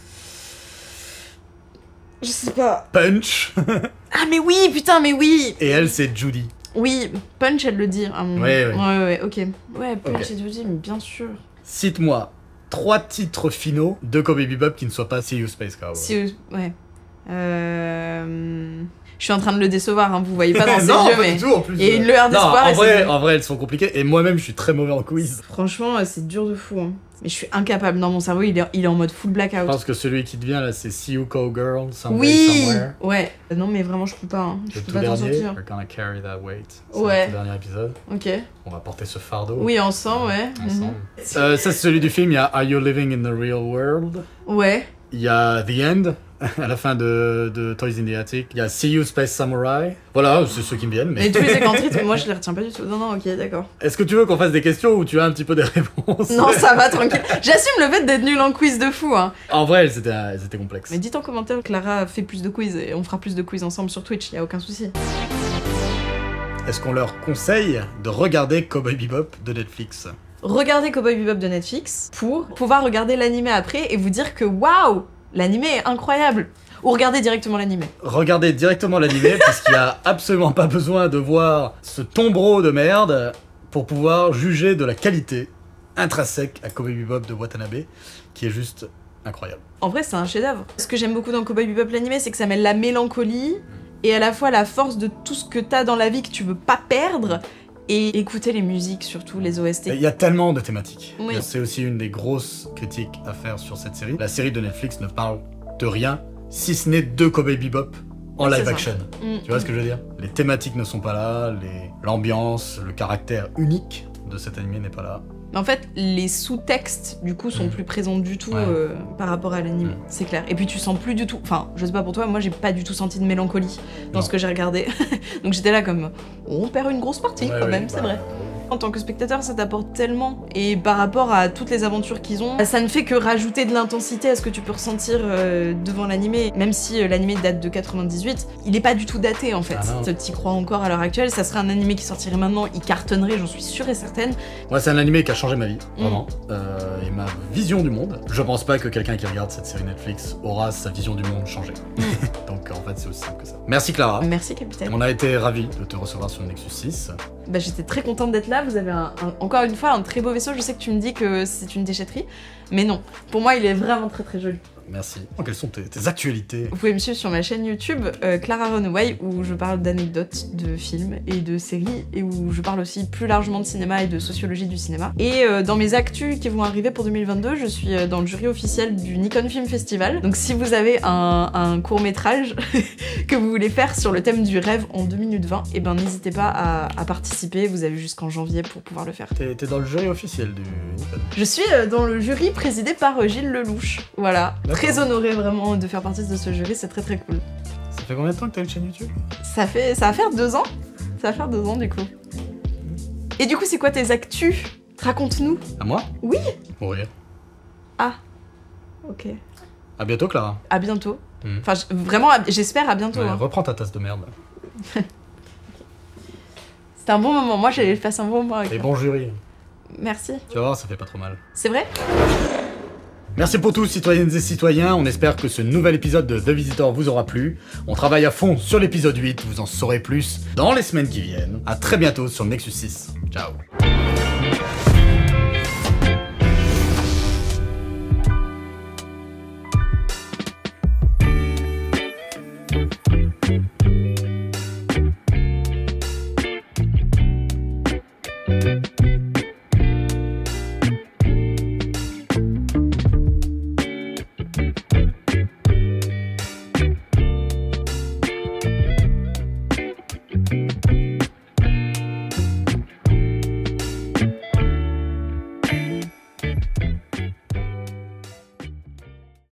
Je sais pas. Punch. Ah, mais oui, putain, mais oui. Et elle, c'est Judy. Oui, Punch, elle le dit. À mon... Ouais, ouais. Ouais, ouais, ok. Ouais, Punch Okay. et Judy, mais bien sûr. Cite-moi trois titres finaux de Cowboy Bebop qui ne soient pas See You Space Cowboy. Si, ouais. Euh... Je suis en train de le décevoir, hein, vous voyez pas dans ses non, yeux, pas mais... du tout, en plus. Et une lueur d'espoir. En et vrai, c'est- en vrai, elles sont compliquées. Et moi-même, je suis très mauvais en quiz. Franchement, c'est dur de fou. Hein. Mais je suis incapable. Non, mon cerveau, il est, il est en mode full Je blackout. pense que celui qui te vient là, c'est See You Cowgirl, Somewhere, Oui. Somewhere. Ouais. Non, mais vraiment, je peux pas. Hein. Je Le peux tout pas t'en dernier, sortir. We're gonna carry that weight. C'est Ouais. le tout dernier épisode. Ok. On va porter ce fardeau. Oui, ensemble, ouais. Ensemble. Euh, ça, c'est celui du film. Il y a Are You Living in the Real World? Mhm. Ouais. Il y a The End, à la fin de, de Toys in the Attic. Il y a See You Space Samurai. Voilà, c'est ceux qui me viennent. Mais... Mais tous les écantrites, moi, je les retiens pas du tout. Non, non, ok, d'accord. Est-ce que tu veux qu'on fasse des questions ou tu as un petit peu des réponses? Non, ça va, tranquille. J'assume le fait d'être nul en quiz de fou, hein. En vrai, elles étaient, elles étaient complexes. Mais dites en commentaire que Clara fait plus de quiz et on fera plus de quiz ensemble sur Twitch, y a aucun souci. Est-ce qu'on leur conseille de regarder Cowboy Bebop de Netflix? Regardez Cowboy Bebop de Netflix pour pouvoir regarder l'animé après et vous dire que waouh, l'animé est incroyable. Ou regardez directement l'animé. Regardez directement l'animé, puisqu'il n'y a absolument pas besoin de voir ce tombereau de merde pour pouvoir juger de la qualité intrinsèque à Cowboy Bebop de Watanabe, qui est juste incroyable. En vrai, c'est un chef-d'œuvre. Ce que j'aime beaucoup dans Cowboy Bebop l'animé, c'est que ça mêle la mélancolie et à la fois la force de tout ce que t'as dans la vie que tu veux pas perdre. Et écouter les musiques, surtout les O S T. Il y a tellement de thématiques. Oui. C'est aussi une des grosses critiques à faire sur cette série. La série de Netflix ne parle de rien, si ce n'est de Cowboy Bebop en Ouais, c'est live ça. action. Mm. Tu vois ce que je veux dire? Les thématiques ne sont pas là, les... l'ambiance, le caractère unique de cet animé n'est pas là. Mais en fait, les sous-textes, du coup, sont Mm. plus présents du tout Ouais. euh, par rapport à l'anime, Mm. c'est clair. Et puis tu sens plus du tout... Enfin, je sais pas pour toi, moi j'ai pas du tout senti de mélancolie dans Non. ce que j'ai regardé. Donc j'étais là comme... On perd une grosse partie Ouais, quand ouais, même, c'est bah, vrai. En tant que spectateur, ça t'apporte tellement. Et par rapport à toutes les aventures qu'ils ont, ça ne fait que rajouter de l'intensité à ce que tu peux ressentir euh, devant l'animé. Même si euh, l'animé date de quatre-vingt-dix-huit, il est pas du tout daté en fait. Ah non. T'y crois encore à l'heure actuelle, ça serait un animé qui sortirait maintenant, il cartonnerait, j'en suis sûre et certaine. Moi, c'est un animé qui a changé ma vie, Mm. vraiment, euh, et ma vision du monde. Je pense pas que quelqu'un qui regarde cette série Netflix aura sa vision du monde changée. Mm. Donc en fait, c'est aussi simple que ça. Merci Clara. Merci capitaine. On a été ravis de te recevoir sur le Nexus six. Bah, j'étais très contente d'être là, vous avez un, un- encore une fois un très beau vaisseau, je sais que tu me dis que c'est une déchetterie, mais non, pour moi il est vraiment très très joli. Merci. Oh, quelles sont tes, tes actualités? Vous pouvez me suivre sur ma chaîne YouTube euh, Clara Runaway où je parle d'anecdotes de films et de séries et où je parle aussi plus largement de cinéma et de sociologie du cinéma. Et euh, dans mes actus qui vont arriver pour deux mille vingt-deux, je suis euh, dans le jury officiel du Nikon Film Festival. Donc si vous avez un, un court-métrage que vous voulez faire sur le thème du rêve en deux minutes vingt, et ben n'hésitez pas à, à participer, vous avez jusqu'en janvier pour pouvoir le faire. T'es t'es dans le jury officiel du Nikon. Je suis euh, dans le jury présidé par euh, Gilles Lelouch. Voilà, D'accord. très honorée vraiment de faire partie de ce jury, c'est très très cool. Ça fait combien de temps que t'as une chaîne YouTube? Ça fait, ça va faire deux ans. Ça va faire deux ans du coup. Et du coup, c'est quoi tes actus? Raconte-nous. À moi? Oui. Mourir. Ah. Ok. À bientôt Clara. À bientôt. Mm. Enfin, j- vraiment, à- j'espère à bientôt. Ouais, hein. reprends ta tasse de merde. C'était un bon moment. Moi, j'ai passé un bon moment avec Et toi. bon jury. Merci. Tu vas voir, ça fait pas trop mal. C'est vrai? Merci pour tout, citoyennes et citoyens. On espère que ce nouvel épisode de The Visitor vous aura plu. On travaille à fond sur l'épisode huit. Vous en saurez plus dans les semaines qui viennent. À très bientôt sur le Nexus six. Ciao.